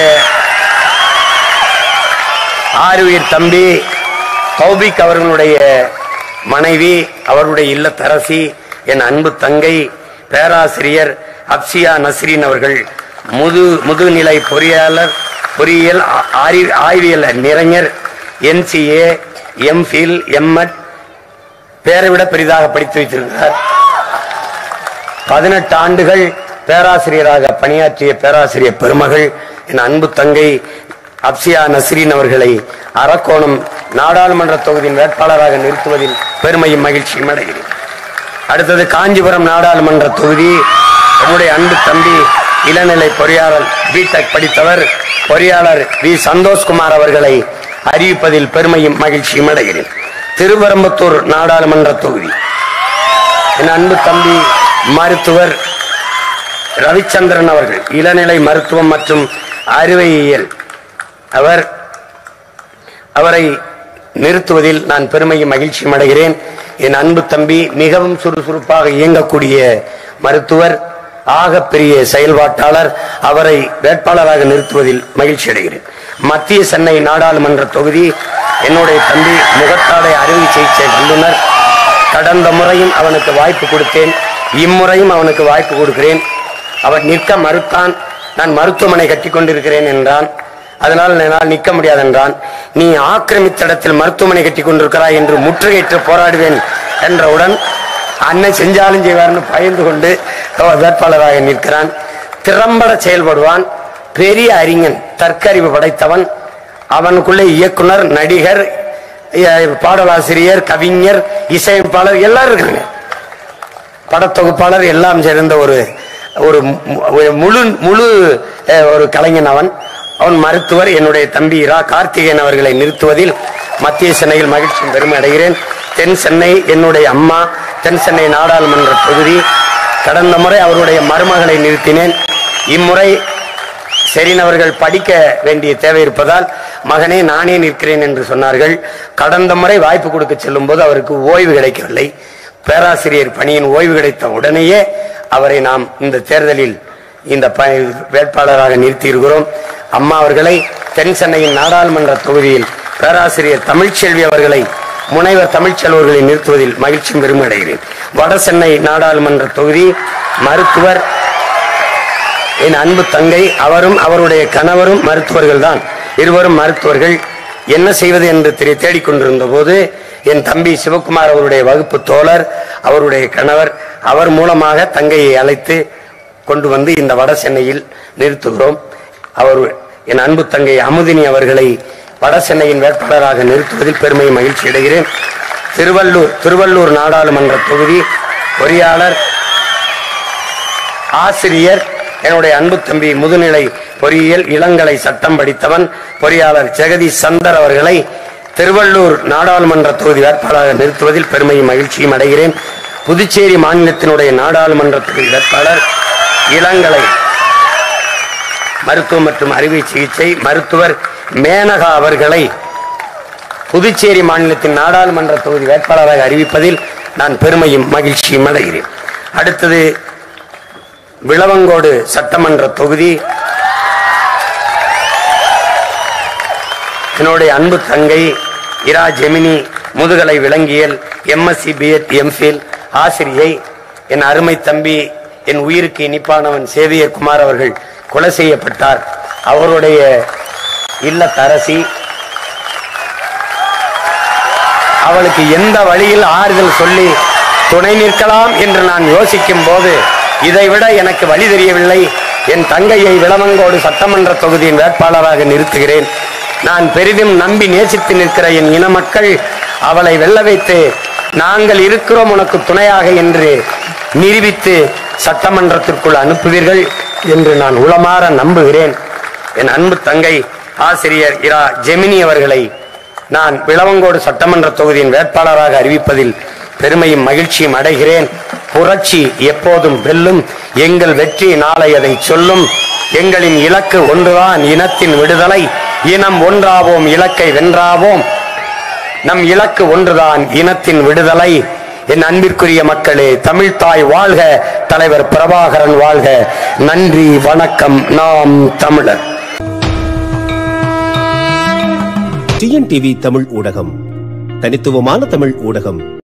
ஆறுயிர் தம்பி தௌபிக் அவர்களுடைய மனைவி, அவருடைய இல்லத்தரசி, என் அன்பு தங்கை பேராசிரியர் அப்சியா நஸ்ரீன் அவர்கள், முதுநிலை பொறியியல் ஆய்வியல் நிறைஞர், NCA, MPhil, MAd பேரை விட பெரிதாக படித்து வைத்திருக்கிறார். 18 ஆண்டுகள் பேராசிரியராக பணியாற்றிய பேராசிரியர் பெருமகள் என் அன்பு தங்கை அப்சியா நஸ்ரீன் அவர்களை அரக்கோணம் நாடாளுமன்ற தொகுதியின் வேட்பாளராக நிறுத்துவதில் பெருமையும் மகிழ்ச்சியும் அடைகிறேன். அடுத்தது காஞ்சிபுரம் நாடாளுமன்ற தொகுதி நம்முடைய அன்பு தம்பி இளநிலை பொறியாளர் பிடெக் படித்தவர் பொறியாளர் வி சந்தோஷ்குமார் அவர்களை அறிவிப்பதில் பெருமையும் மகிழ்ச்சியும் அடைகிறேன். திருவரம்பத்தூர் நாடாளுமன்ற தொகுதி என் அன்பு தம்பி மருத்துவர் ரவிச்சந்திரன் அவர்கள், இளநிலை மருத்துவம் மற்றும் அறுவையியல். அவரை நிறுத்துவதில் நான் பெருமையும் மகிழ்ச்சியும் அடைகிறேன். என் அன்பு தம்பி மிகவும் சுறுசுறுப்பாக இயங்கக்கூடிய மருத்துவர், ஆகப்பெரிய செயல்பாட்டாளர், அவரை வேட்பாளராக நிறுத்துவதில் மகிழ்ச்சி அடைகிறேன். மத்திய சென்னை நாடாளுமன்ற தொகுதி என்னுடைய தம்பி முகத்தாடை அறுவை சிகிச்சை வல்லுநர். கடந்த முறையும் அவனுக்கு வாய்ப்பு கொடுத்தேன், இம்முறையும் அவனுக்கு வாய்ப்பு கொடுக்கிறேன். அவன் நிற்க மறுத்தான். நான் மருத்துவமனை கட்டி கொண்டிருக்கிறேன் என்றான். அதனால் என்னால் நிற்க முடியாது என்றான். நீ ஆக்கிரமித்த இடத்தில் மருத்துவமனை கட்டி கொண்டிருக்கிறாய் என்று முற்றுகையிட்டு போராடுவேன் என்றவுடன் அண்ணன் செஞ்சாலும் செய்வார்னு பயந்து கொண்டு வேட்பாளராக நிற்கிறான். திறம்பட செயல்படுவான். பெரிய அறிஞன், தற்கறிவு படைத்தவன். அவனுக்குள்ளே இயக்குனர், நடிகர், பாடலாசிரியர், கவிஞர், இசையமைப்பாளர் எல்லாரும் இருக்காங்க. படத்தொகுப்பாளர் எல்லாம் சேர்ந்த ஒரு முழு முழு ஒரு கலைஞன் அவன். அவன் மருத்துவர். என்னுடைய தம்பி இரா கார்த்திகேயன் அவர்களை நிறுத்துவதில் மத்திய சென்னையில் மகிழ்ச்சியும் பெருமை அடைகிறேன். தென் சென்னை என்னுடைய அம்மா, தென் சென்னை நாடாளுமன்ற தொகுதி. கடந்த முறை அவருடைய மருமகளை நிறுத்தினேன். இம்முறை செரினவர்கள் படிக்க வேண்டிய தேவை இருப்பதால் மகனே நானே நிற்கிறேன் என்று சொன்னார்கள். கடந்த முறை வாய்ப்பு கொடுக்க செல்லும் போது அவருக்கு ஓய்வு கிடைக்கவில்லை. பேராசிரியர் பணியின் ஓய்வு கிடைத்த உடனேயே அவரை நாம் இந்த தேர்தலில் இந்த வேட்பாளராக நிறுத்தியிருக்கிறோம். அம்மா அவர்களை தென் சென்னையின் நாடாளுமன்ற தொகுதியில் பேராசிரியர் தமிழ்ச்செல்வி அவர்களை, முனைவர் தமிழ்ச்செல்வர்களை நிறுத்துவதில் மகிழ்ச்சியும் பெருமை அடைகிறேன். வட சென்னை நாடாளுமன்ற தொகுதி மருத்துவர், என் அன்பு தங்கை, அவரும் அவருடைய கணவரும் மருத்துவர்கள் தான். இருவரும் மருத்துவர்கள். என்ன செய்வது என்று தேடிக்கொண்டிருந்த போது என் தம்பி சிவகுமார் அவருடைய வகுப்பு தோழர், அவருடைய கணவர், அவர் மூலமாக தங்கையை அழைத்து கொண்டு வந்து இந்த வட சென்னையில் நிறுத்துகிறோம். அவர் என் அன்பு தங்கை அமுதினி அவர்களை வட சென்னையின் வேட்பாளராக நிறுத்துவதில் பெருமை மகிழ்ச்சி அடைகிறேன். திருவள்ளூர் நாடாளுமன்ற தொகுதி பொறியாளர், ஆசிரியர், என்னுடைய அன்பு தம்பி முதுநிலை பொறியியல் இளங்கலை சட்டம் படித்தவன் பொறியாளர் ஜெகதீஷ் சந்தர் அவர்களை திருவள்ளூர் நாடாளுமன்ற தொகுதி வேட்பாளராக நிறுத்துவதில் பெருமையும் மகிழ்ச்சியும் அடைகிறேன். புதுச்சேரி மாநிலத்தினுடைய நாடாளுமன்ற தொகுதி வேட்பாளர் இளங்கலை மருத்துவம் மற்றும் அறுவை சிகிச்சை மருத்துவர் மேனகா அவர்களை புதுச்சேரி மாநிலத்தின் நாடாளுமன்ற தொகுதி வேட்பாளராக அறிவிப்பதில் நான் பெருமையும் மகிழ்ச்சியும் அடைகிறேன். அடுத்தது விளவங்கோடு சட்டமன்ற தொகுதி என்னுடைய அன்பு தங்கை இரா ஜெமினி, முதுகலை விலங்கியல், எம்எஸ்சி பிஎட் எம்ஃபில் ஆசிரியை. என் அருமை தம்பி, என் உயிருக்கு இனிப்பானவன் சேவியர் குமார் அவர்கள் கொலை செய்யப்பட்டார். அவருடைய இல்லத்தரசி. அவளுக்கு எந்த வழியில் ஆறுதல் சொல்லி துணை நிற்கலாம் என்று நான் யோசிக்கும் போது இதைவிட எனக்கு வழி தெரியவில்லை. என் தங்கையை விளவங்கோடு சட்டமன்ற தொகுதியின் வேட்பாளராக நிறுத்துகிறேன். நான் பெரிதும் நம்பி நேசித்து நிற்கிற என் இன மக்கள் அவளை வெல்ல வைத்து நாங்கள் இருக்கிறோம் உனக்கு துணையாக என்று நிரூபித்து சட்டமன்றத்திற்குள் அனுப்புவீர்கள் என்று நான் உளமாற நம்புகிறேன். என் அன்பு தங்கை ஆசிரியர் இரா ஜெமினி அவர்களை நான் விளவங்கோடு சட்டமன்ற தொகுதியின் வேட்பாளராக அறிவிப்பதில் பெருமையும் மகிழ்ச்சியும் அடைகிறேன். புரட்சி எப்போதும் வெல்லும். எங்கள் வெற்றி நாளை அதை சொல்லும். எங்களின் இலக்கு ஒன்றுதான், இனத்தின் விடுதலை. இனம் ஒன்றாவோம், இலக்கை வென்றாவோம். நம் இலக்கு ஒன்றுதான், இனத்தின் விடுதலை. என் அன்பிற்குரிய மக்களே, தமிழ்தாய் வாழ்க, தலைவர் பிரபாகரன் வாழ்க. நன்றி, வணக்கம். நாம் தமிழர். டிஎன்டிவி தமிழ் ஊடகம், தனித்துவமான தமிழ் ஊடகம்.